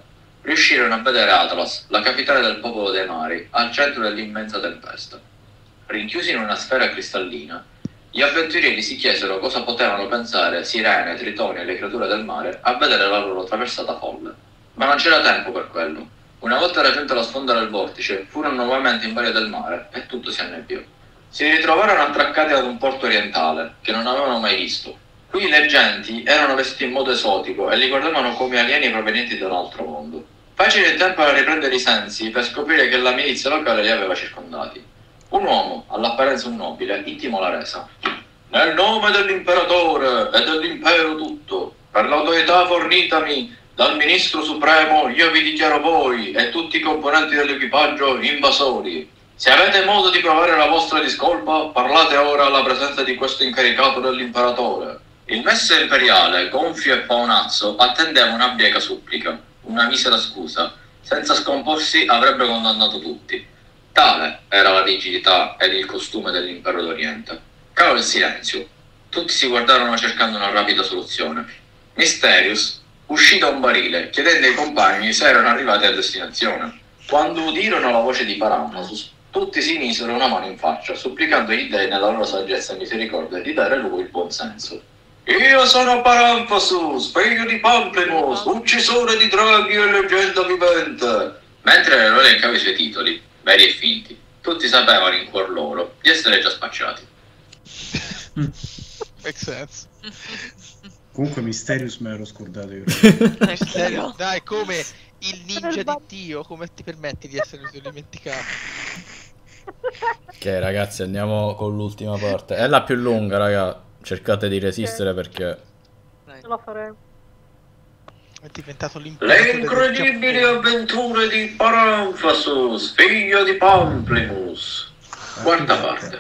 riuscirono a vedere Atlas, la capitale del popolo dei mari, al centro dell'immensa tempesta. Rinchiusi in una sfera cristallina, gli avventurieri si chiesero cosa potevano pensare sirene, tritoni e le creature del mare a vedere la loro traversata folle. Ma non c'era tempo per quello. Una volta raggiunta la sponda del vortice, furono nuovamente in balia del mare e tutto si annebbiò. Si ritrovarono attraccati ad un porto orientale, che non avevano mai visto. Qui le genti erano vestiti in modo esotico e li guardavano come alieni provenienti da un altro mondo. Facile il tempo a riprendere i sensi per scoprire che la milizia locale li aveva circondati. Un uomo, all'apparenza un nobile, intimò la resa. Nel nome dell'imperatore e dell'impero tutto, per l'autorità fornitami dal ministro supremo, io vi dichiaro voi e tutti i componenti dell'equipaggio invasori. Se avete modo di provare la vostra discolpa, parlate ora alla presenza di questo incaricato dell'imperatore. Il messe imperiale, gonfio e paonazzo, attendeva una bieca supplica, una misera scusa. Senza scomporsi avrebbe condannato tutti. Tale era la rigidità ed il costume dell'impero d'Oriente. Calò il silenzio. Tutti si guardarono cercando una rapida soluzione. Mysterious uscì da un barile, chiedendo ai compagni se erano arrivati a destinazione. Quando udirono la voce di Paramnasus, tutti si misero una mano in faccia, supplicando gli dei nella loro saggezza e misericordia di dare lui il buon senso. Io sono Paramphasus, figlio di Pamplemus, uccisore di draghi e leggenda vivente. Mentre l'eroe elencava i suoi titoli, veri e finti, tutti sapevano in cuor loro di essere già spacciati. Make sense. Comunque Mysterious me l'ero scordato io. Serio? Dai, come il ninja di Dio, come ti permetti di essere dimenticato? Ok ragazzi, andiamo con l'ultima parte. È la più lunga, raga. Cercate di resistere perché Ce la faremo. È diventato Le l'imperatore del incredibili Giappone. avventure di Paramphasus, figlio di Pamplemus. Quarta parte.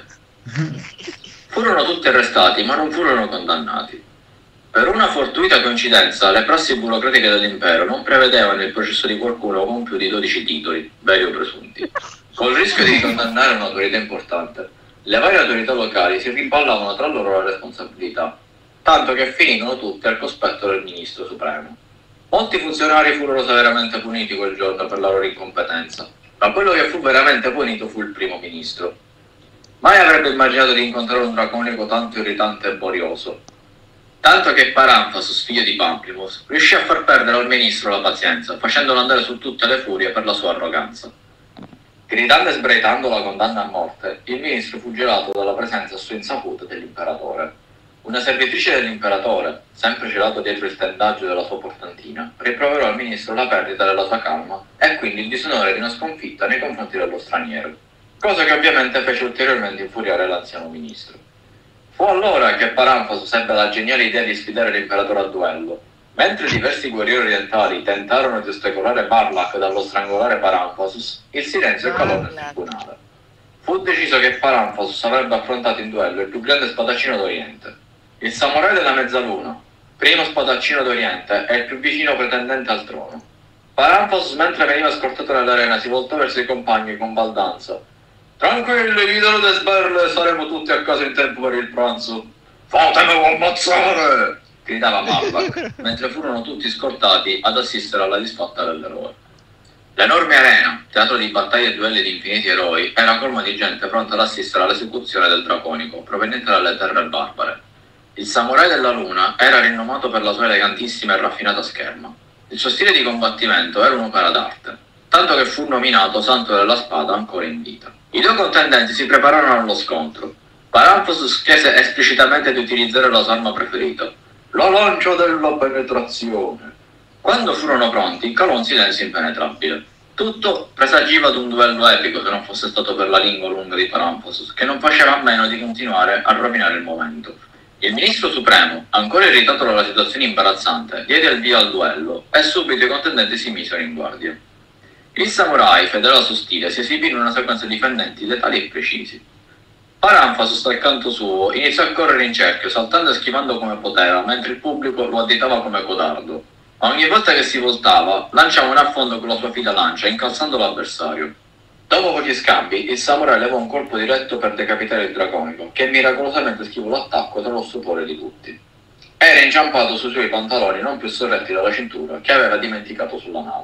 Furono tutti arrestati, ma non furono condannati. Per una fortuita coincidenza, le prassi burocratiche dell'impero non prevedevano il processo di qualcuno con più di dodici titoli, veri o presunti. Col rischio di condannare un'autorità importante, le varie autorità locali si rimpallavano tra loro la responsabilità, tanto che finirono tutti al cospetto del ministro supremo. Molti funzionari furono severamente puniti quel giorno per la loro incompetenza, ma quello che fu veramente punito fu il primo ministro. Mai avrebbe immaginato di incontrare un draconico tanto irritante e borioso, tanto che Paramphasus, figlio di Pamplemus, riuscì a far perdere al ministro la pazienza, facendolo andare su tutte le furie per la sua arroganza. Gridando e sbraitando la condanna a morte, il ministro fu gelato dalla presenza a sua insaputa dell'imperatore. Una servitrice dell'imperatore, sempre celato dietro il tendaggio della sua portantina, rimproverò al ministro la perdita della sua calma e quindi il disonore di una sconfitta nei confronti dello straniero, cosa che ovviamente fece ulteriormente infuriare l'anziano ministro. Fu allora che Paramphasus ebbe la geniale idea di sfidare l'imperatore a duello. Mentre diversi guerrieri orientali tentarono di ostacolare Barlac dallo strangolare Paramphasus, il silenzio calò nel tribunale. Fu deciso che Paramphasus avrebbe affrontato in duello il più grande spadaccino d'Oriente. Il samurai della mezzaluna, primo spadaccino d'Oriente e il più vicino pretendente al trono. Paramphasus, mentre veniva scortato nell'arena, si voltò verso i compagni con baldanza. Tranquilli, vi darò le sberle, saremo tutti a casa in tempo per il pranzo. Fatemi ammazzare! Gridava Marlac, mentre furono tutti scortati ad assistere alla disfatta dell'eroe. L'enorme arena, teatro di battaglie e duelli di infiniti eroi, era colma di gente pronta ad assistere all'esecuzione del draconico, proveniente dalle terre barbare. Il samurai della luna era rinomato per la sua elegantissima e raffinata scherma. Il suo stile di combattimento era un'opera d'arte, tanto che fu nominato santo della spada ancora in vita. I due contendenti si prepararono allo scontro. Paramphasus chiese esplicitamente di utilizzare la sua arma preferita, la lancia della penetrazione. Quando furono pronti, calò un silenzio impenetrabile. Tutto presagiva ad un duello epico se non fosse stato per la lingua lunga di Paramphasus, che non faceva a meno di continuare a rovinare il momento. Il ministro supremo, ancora irritato dalla situazione imbarazzante, diede il via al duello e subito i contendenti si misero in guardia. Il samurai, fedele al suo stile, si esibì in una sequenza di fendenti letali e precisi. Paramphasus, dal canto suo, iniziò a correre in cerchio, saltando e schivando come poteva, mentre il pubblico lo additava come codardo. Ma ogni volta che si voltava, lanciava un affondo con la sua fida lancia, incalzando l'avversario. Dopo pochi scambi, il samurai levò un colpo diretto per decapitare il draconico, che miracolosamente schivò l'attacco tra lo stupore di tutti. Era inciampato sui suoi pantaloni non più sorretti dalla cintura, che aveva dimenticato sulla nave.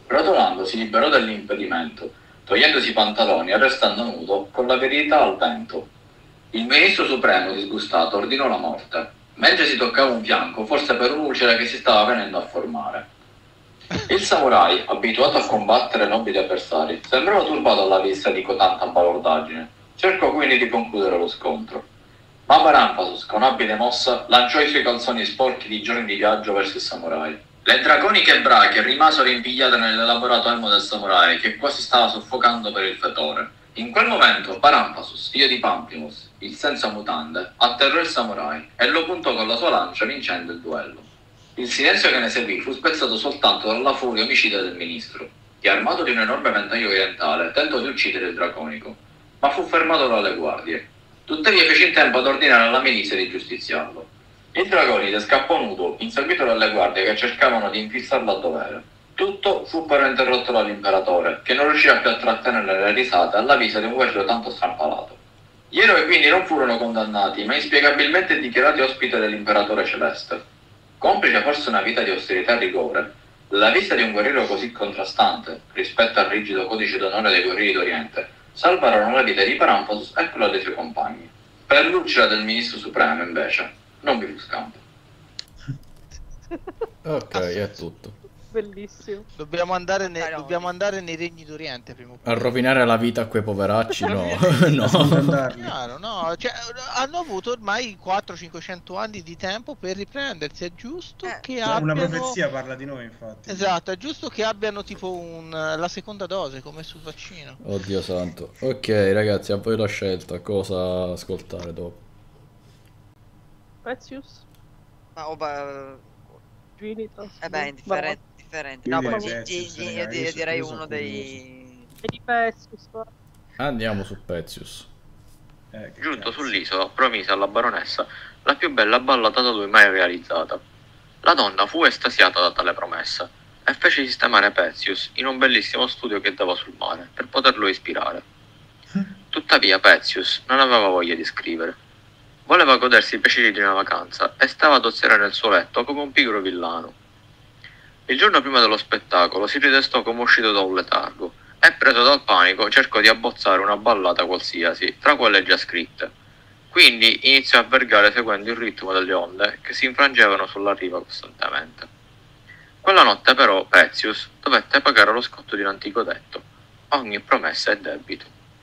Rotolando si liberò dell'impedimento, togliendosi i pantaloni e restando nudo con la verità al vento. Il ministro supremo, disgustato, ordinò la morte, mentre si toccava un fianco, forse per un'ulcera che si stava venendo a formare. Il samurai, abituato a combattere nobili avversari, sembrava turbato alla vista di tanta balordaggine. Cercò quindi di concludere lo scontro. Ma Paramphasus, con abile mossa, lanciò i suoi calzoni sporchi di giorni di viaggio verso il samurai. Le draconiche brache rimasero impigliate nell'elaborato elmo del samurai, che quasi stava soffocando per il fetore. In quel momento Paramphasus, figlio di Pamplemousse, il senza mutande, atterrò il samurai e lo puntò con la sua lancia, vincendo il duello. Il silenzio che ne seguì fu spezzato soltanto dalla furia omicida del ministro, che, armato di un enorme ventaglio orientale, tentò di uccidere il draconico, ma fu fermato dalle guardie. Tuttavia fece in tempo ad ordinare alla milizia di giustiziarlo. Il dragonide scappò nudo, inseguito dalle guardie che cercavano di infissarlo a dovere. Tutto fu però interrotto dall'imperatore, che non riuscì più a trattenere le risate alla vista di un guerriero tanto strampalato. Gli eroi quindi non furono condannati, ma inspiegabilmente dichiarati ospite dell'imperatore celeste. Complice forse una vita di austerità e rigore, la vista di un guerriero così contrastante rispetto al rigido codice d'onore dei guerrieri d'Oriente salvarono la vita di Paramphasus e quella dei suoi compagni. Per l'ulcera del ministro supremo, invece, non vi fu scampo. Ok, è tutto. Bellissimo. Dobbiamo andare, ne- Allora. dobbiamo andare nei regni d'Oriente prima o poi. A rovinare la vita a quei poveracci, no. no. Chiaro, no, cioè, hanno avuto ormai quattrocento cinquecento anni di tempo per riprendersi, è giusto Eh, che Una abbiano... profezia parla di noi, infatti. Esatto, è giusto che abbiano tipo un, la seconda dose come sul vaccino. Oddio santo. Ok, ragazzi, a voi la scelta. Cosa ascoltare dopo? Pezius? Ma oh, ba- Vinitas? eh beh, indifferente, indifferente. Io No, direi poi gi- Pezius, gi- raga, io io di- su direi questo uno sono dei... E di Pezius, va. Andiamo su Pezius. Eh, che Giunto cazzo. sull'isola, promise alla baronessa la più bella ballata da lui mai realizzata. La donna fu estasiata da tale promessa e fece sistemare Pezius in un bellissimo studio che dava sul mare per poterlo ispirare. Tuttavia Pezius non aveva voglia di scrivere. Voleva godersi i piaceri di una vacanza e stava a dozzerare nel suo letto come un pigro villano. Il giorno prima dello spettacolo si ridestò come uscito da un letargo e, preso dal panico, cercò di abbozzare una ballata qualsiasi tra quelle già scritte. Quindi iniziò a vergare seguendo il ritmo delle onde che si infrangevano sulla riva costantemente. Quella notte però Pezius dovette pagare lo scotto di un antico detto: ogni promessa è debito.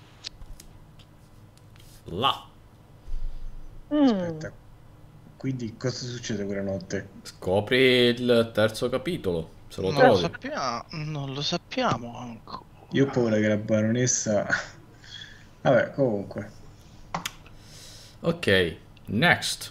Là. Mm. Aspetta. Quindi cosa succede quella notte? Scopri il terzo capitolo. Se lo Non lo trovi. sappiamo, non lo sappiamo ancora. Io ho paura che la baronessa... Vabbè, comunque. Ok, next.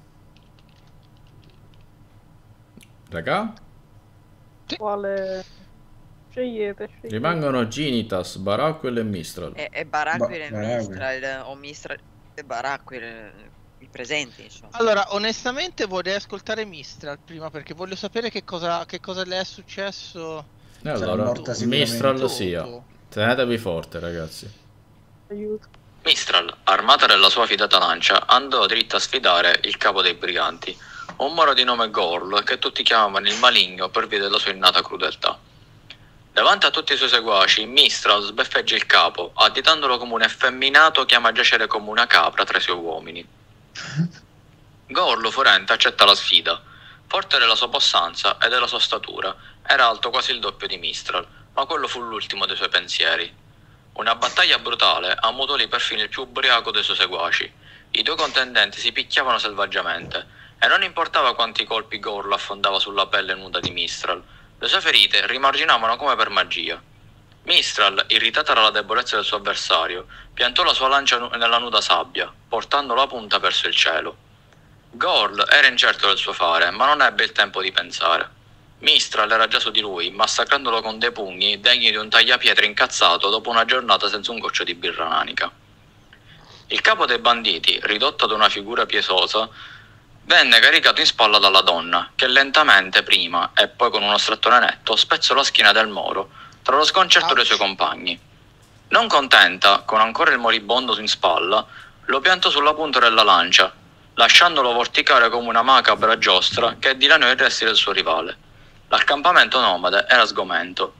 Raga, Quale... Scegliete, scegliete. rimangono Ginitas, Baraquel e Mistral. E, e Baraquil Ba- e Baraquil. Mistral, o Mistral e Baraquil, eh, i presenti, insomma. Allora, onestamente vorrei ascoltare Mistral prima perché voglio sapere che cosa, che cosa le è successo. E allora, morta sicuramente. Mistral Dopo. sia. Tenetevi forte, ragazzi. Aiuto. Mistral, armata della sua fidata lancia, andò dritta a sfidare il capo dei briganti, un moro di nome Gorl che tutti chiamavano il maligno per via della sua innata crudeltà. Davanti a tutti i suoi seguaci, Mistral sbeffeggia il capo, additandolo come un effeminato che ama giacere come una capra tra i suoi uomini. Gorl furente accetta la sfida. Forte della sua possanza e della sua statura, era alto quasi il doppio di Mistral, ma quello fu l'ultimo dei suoi pensieri. Una battaglia brutale ammutolì perfino il più ubriaco dei suoi seguaci. I due contendenti si picchiavano selvaggiamente, e non importava quanti colpi Gorl affondava sulla pelle nuda di Mistral, le sue ferite rimarginavano come per magia. Mistral, irritata dalla debolezza del suo avversario, piantò la sua lancia nu- nella nuda sabbia, portando la punta verso il cielo. Gorl era incerto del suo fare, ma non ebbe il tempo di pensare. Mistral era già su di lui, massacrandolo con dei pugni degni di un tagliapietre incazzato dopo una giornata senza un goccio di birra nanica. Il capo dei banditi, ridotto ad una figura piesosa, venne caricato in spalla dalla donna, che lentamente prima e poi con uno strattone netto spezzò la schiena del moro, tra lo sconcerto dei suoi compagni. Non contenta, con ancora il moribondo in spalla, lo piantò sulla punta della lancia, lasciandolo vorticare come una macabra giostra che dilaniò i resti del suo rivale. L'accampamento nomade era sgomento.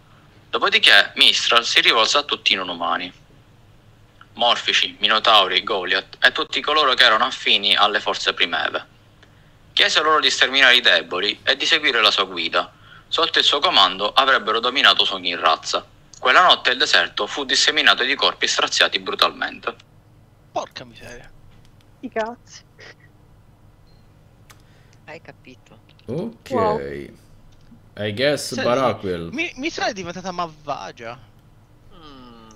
Dopodiché Mistral si rivolse a tutti i non umani, Morfici, Minotauri, Goliath e tutti coloro che erano affini alle forze primeve. Chiese loro di sterminare i deboli e di seguire la sua guida. Sotto il suo comando avrebbero dominato su ogni razza. Quella notte il deserto fu disseminato di corpi straziati brutalmente. Porca miseria. I cazzi. Hai capito? Ok. Wow. I guess Senti, Baraquel. Mi, mi sa è diventata malvagia. Mm.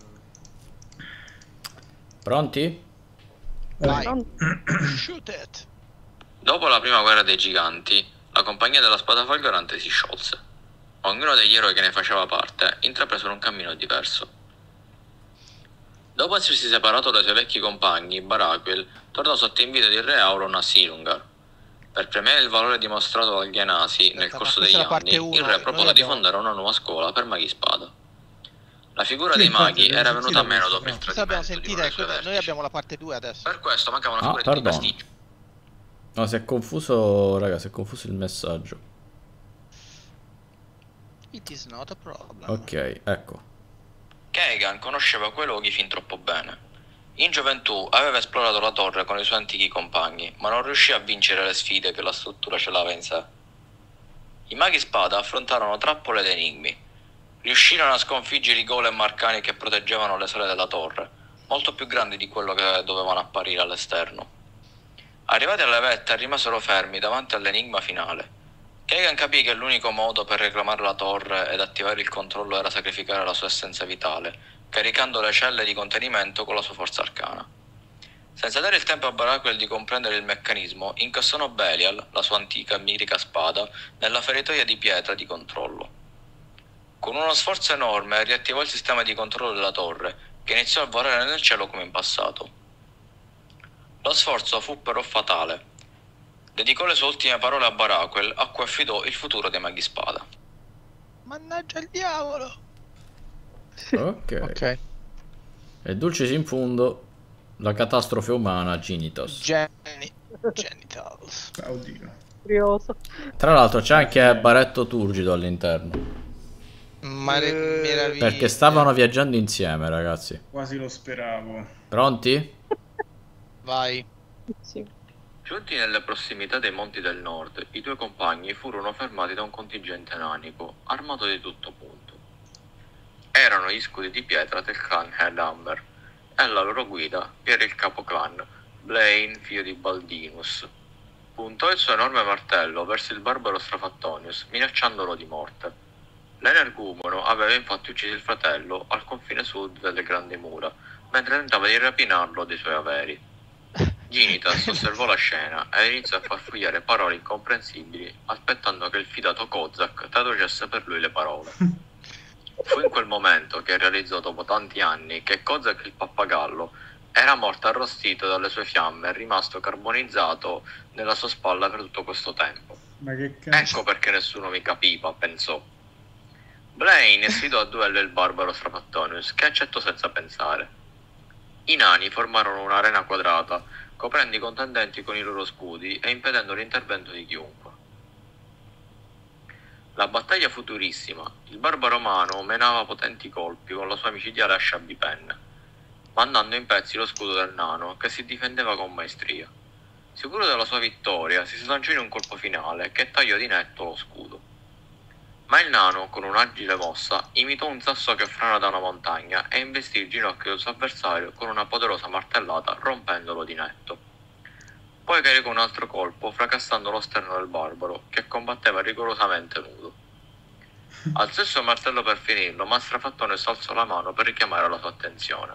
Pronti? Vai. Non- Shoot it. Dopo la prima guerra dei giganti, la compagnia della spada folgorante si sciolse. Ognuno degli eroi che ne faceva parte intrapresero un cammino diverso. Dopo essersi separato dai suoi vecchi compagni, Baraquel tornò sotto invito di re Auron a Silungar. Per premiare il valore dimostrato dagli Anasi nel Aspetta, corso ma questa degli è la parte anni, uno, il re noi propose di abbiamo- fondare una nuova scuola per maghi spada. La figura Sì, dei infatti, maghi abbiamo era sentito venuta meno questo, dopo il no? Questa abbiamo tradimento di sentita uno e dei suoi quella- noi vertici. abbiamo la parte due adesso. Per questo mancava una Ah, figura di perdono. prestigio. No, si è confuso, raga, si è confuso il messaggio. It is not a problem. Ok, ecco. Kagan conosceva quei luoghi fin troppo bene. In gioventù aveva esplorato la torre con i suoi antichi compagni, ma non riuscì a vincere le sfide che la struttura celava in sé. I maghi spada affrontarono trappole ed enigmi. Riuscirono a sconfiggere i golem arcani che proteggevano le sale della torre, molto più grandi di quello che dovevano apparire all'esterno. Arrivati alle vette rimasero fermi davanti all'enigma finale. Kagan capì che l'unico modo per reclamare la torre ed attivare il controllo era sacrificare la sua essenza vitale, caricando le celle di contenimento con la sua forza arcana. Senza dare il tempo a Baraquel di comprendere il meccanismo, incassò Belial, la sua antica e mitica spada, nella feritoia di pietra di controllo. Con uno sforzo enorme riattivò il sistema di controllo della torre, che iniziò a volare nel cielo come in passato. Lo sforzo fu però fatale. Dedicò le sue ultime parole a Baraquel, a cui affidò il futuro dei maghi spada. Mannaggia il diavolo. Ok. Ok. E dulcis in fondo, la catastrofe umana Genitos. Geni- genitals. Ah, oddio. Curioso. Tra l'altro c'è anche Baretto Turgido all'interno. Mare- Eh, meraviglia. Perché stavano viaggiando insieme, ragazzi. Quasi lo speravo. Pronti? Vai. Sì. Giunti nelle prossimità dei monti del nord, i due compagni furono fermati da un contingente nanico, armato di tutto punto. Erano gli scudi di pietra del clan Headhammer, e alla loro guida era il capoclan, Blaine, figlio di Baldinus. Puntò il suo enorme martello verso il barbaro Strafattonius, minacciandolo di morte. L'energumono aveva infatti ucciso il fratello al confine sud delle grandi mura, mentre tentava di rapinarlo dei suoi averi. Ginitas osservò la scena e iniziò a farfugliare parole incomprensibili, aspettando che il fidato Kozak traducesse per lui le parole. Fu in quel momento che realizzò dopo tanti anni che Kozak il pappagallo era morto arrostito dalle sue fiamme e rimasto carbonizzato nella sua spalla per tutto questo tempo. Ma che cazzo? Ecco perché nessuno mi capiva, pensò. Blaine sfidò a duello il barbaro Strafattonius, che accettò senza pensare. I nani formarono un'arena quadrata, coprendo i contendenti con i loro scudi e impedendo l'intervento di chiunque. La battaglia fu durissima. Il barbaro umano menava potenti colpi con la sua micidiale ascia a bipenne, mandando in pezzi lo scudo del nano, che si difendeva con maestria. Sicuro della sua vittoria, si slanciò in un colpo finale che tagliò di netto lo scudo. Ma il nano, con un'agile mossa, imitò un sasso che frana da una montagna e investì il ginocchio del suo avversario con una poderosa martellata, rompendolo di netto. Poi caricò un altro colpo, fracassando lo sterno del barbaro, che combatteva rigorosamente nudo. Alzò il suo martello per finirlo, ma Strafattonius alzò la mano per richiamare la sua attenzione.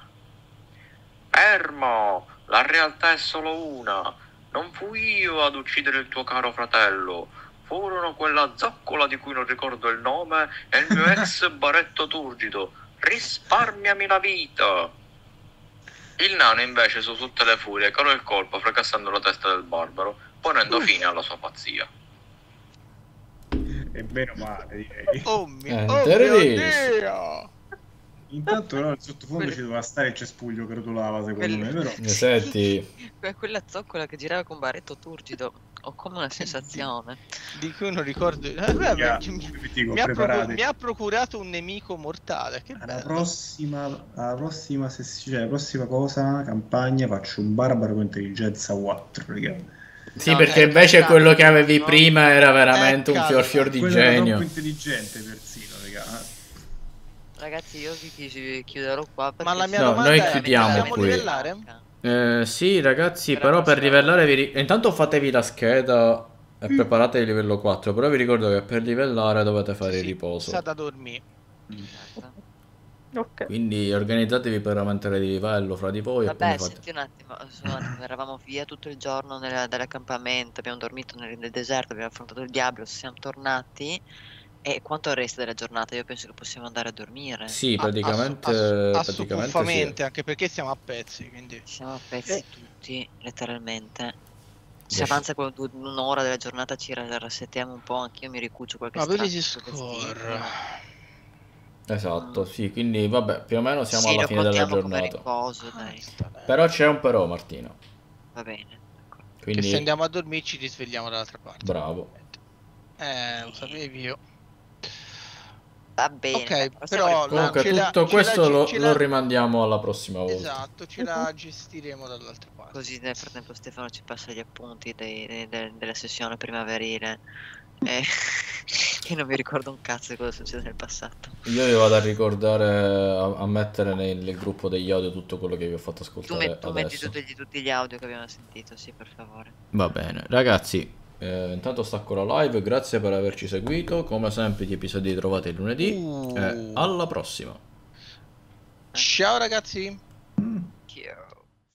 Fermo! La realtà è solo una! Non fui io ad uccidere il tuo caro fratello! Furono quella zoccola di cui non ricordo il nome e il mio ex Baretto Turgido. Risparmiami la vita! Il nano invece su tutte le furie calò il colpo fracassando la testa del barbaro, ponendo fine alla sua pazzia. E bene o male, direi. Oh mio, Eh, oh there mio it is. Dio! Intanto però il sottofondo ci doveva stare il cespuglio che rotolava, secondo Quello- me, però. Eh, Senti, Que- Quella zoccola che girava con Baretto turgido. Ho come una sensazione. Di cui non ricordo. Eh, beh, Raga, mi, vi dico, mi ha procu- preparate. mi ha procurato un nemico mortale. Che Alla bello. prossima, alla prossima sessione, cioè, la prossima cosa, campagna, faccio un barbaro con intelligenza quattro, raga. sì, No, perché eh, invece esatto, quello che avevi no? prima era veramente un Eh, fior fior di Quello era genio. troppo intelligente persino, raga. Ragazzi, io vi chi- chiuderò qua perché Ma la mia No, domanda noi è: chiudiamo possiamo qui. livellare? Eh, sì, ragazzi, Per la però per prossima livellare vi ri- intanto fatevi la scheda e Mm. preparatevi il livello quattro, però vi ricordo che per livellare dovete fare Sì, il sì, riposo. sa da dormire. Certo. Ok. Quindi organizzatevi per aumentare di livello fra di voi e poi Vabbè, mi fate... senti un attimo, solo un attimo, eravamo via tutto il giorno nella- dall'accampamento, abbiamo dormito nel, nel deserto, abbiamo affrontato il diavolo, siamo tornati. E quanto resta della giornata? Io penso che possiamo andare a dormire. Sì, A- praticamente, ass- praticamente assopuffamente, sì. anche perché siamo a pezzi, quindi. Siamo a pezzi Eh. tutti, letteralmente. Se Adesso- avanza quel- du- un'ora della giornata ci ra- rassettiamo un po', anch'io mi ricuccio qualche Ma Ability strappo sui vestiti, score. ma- Esatto, Mm. sì, quindi vabbè, più o meno siamo Sì, alla lo fine della contiamo come giornata. riposo, dai. Però c'è un però, Martino. Va bene. Ecco. Che Quindi, se andiamo a dormire ci risvegliamo dall'altra parte. bravo. Eh, lo sapevi io. Va bene. Ok, dai, passiamo però alle- Comunque ce la- tutto ce la questo gi- lo, ce lo la- rimandiamo alla prossima volta. Esatto, ce la gestiremo dall'altra parte. Così nel frattempo Stefano ci passa gli appunti dei- dei- de- della sessione primaverile. E... che non mi ricordo un cazzo di cosa succede nel passato. Io vi vado a ricordare, a, a mettere nel, nel gruppo degli audio tutto quello che vi ho fatto Tu, ascoltare met- tu metti adesso. tutti, tutti gli audio che abbiamo sentito, sì, per favore. Va bene, ragazzi, eh, intanto stacco la live, grazie per averci seguito, come sempre gli episodi li trovate il lunedì, Uh. e alla prossima. Ciao ragazzi. Chiaro.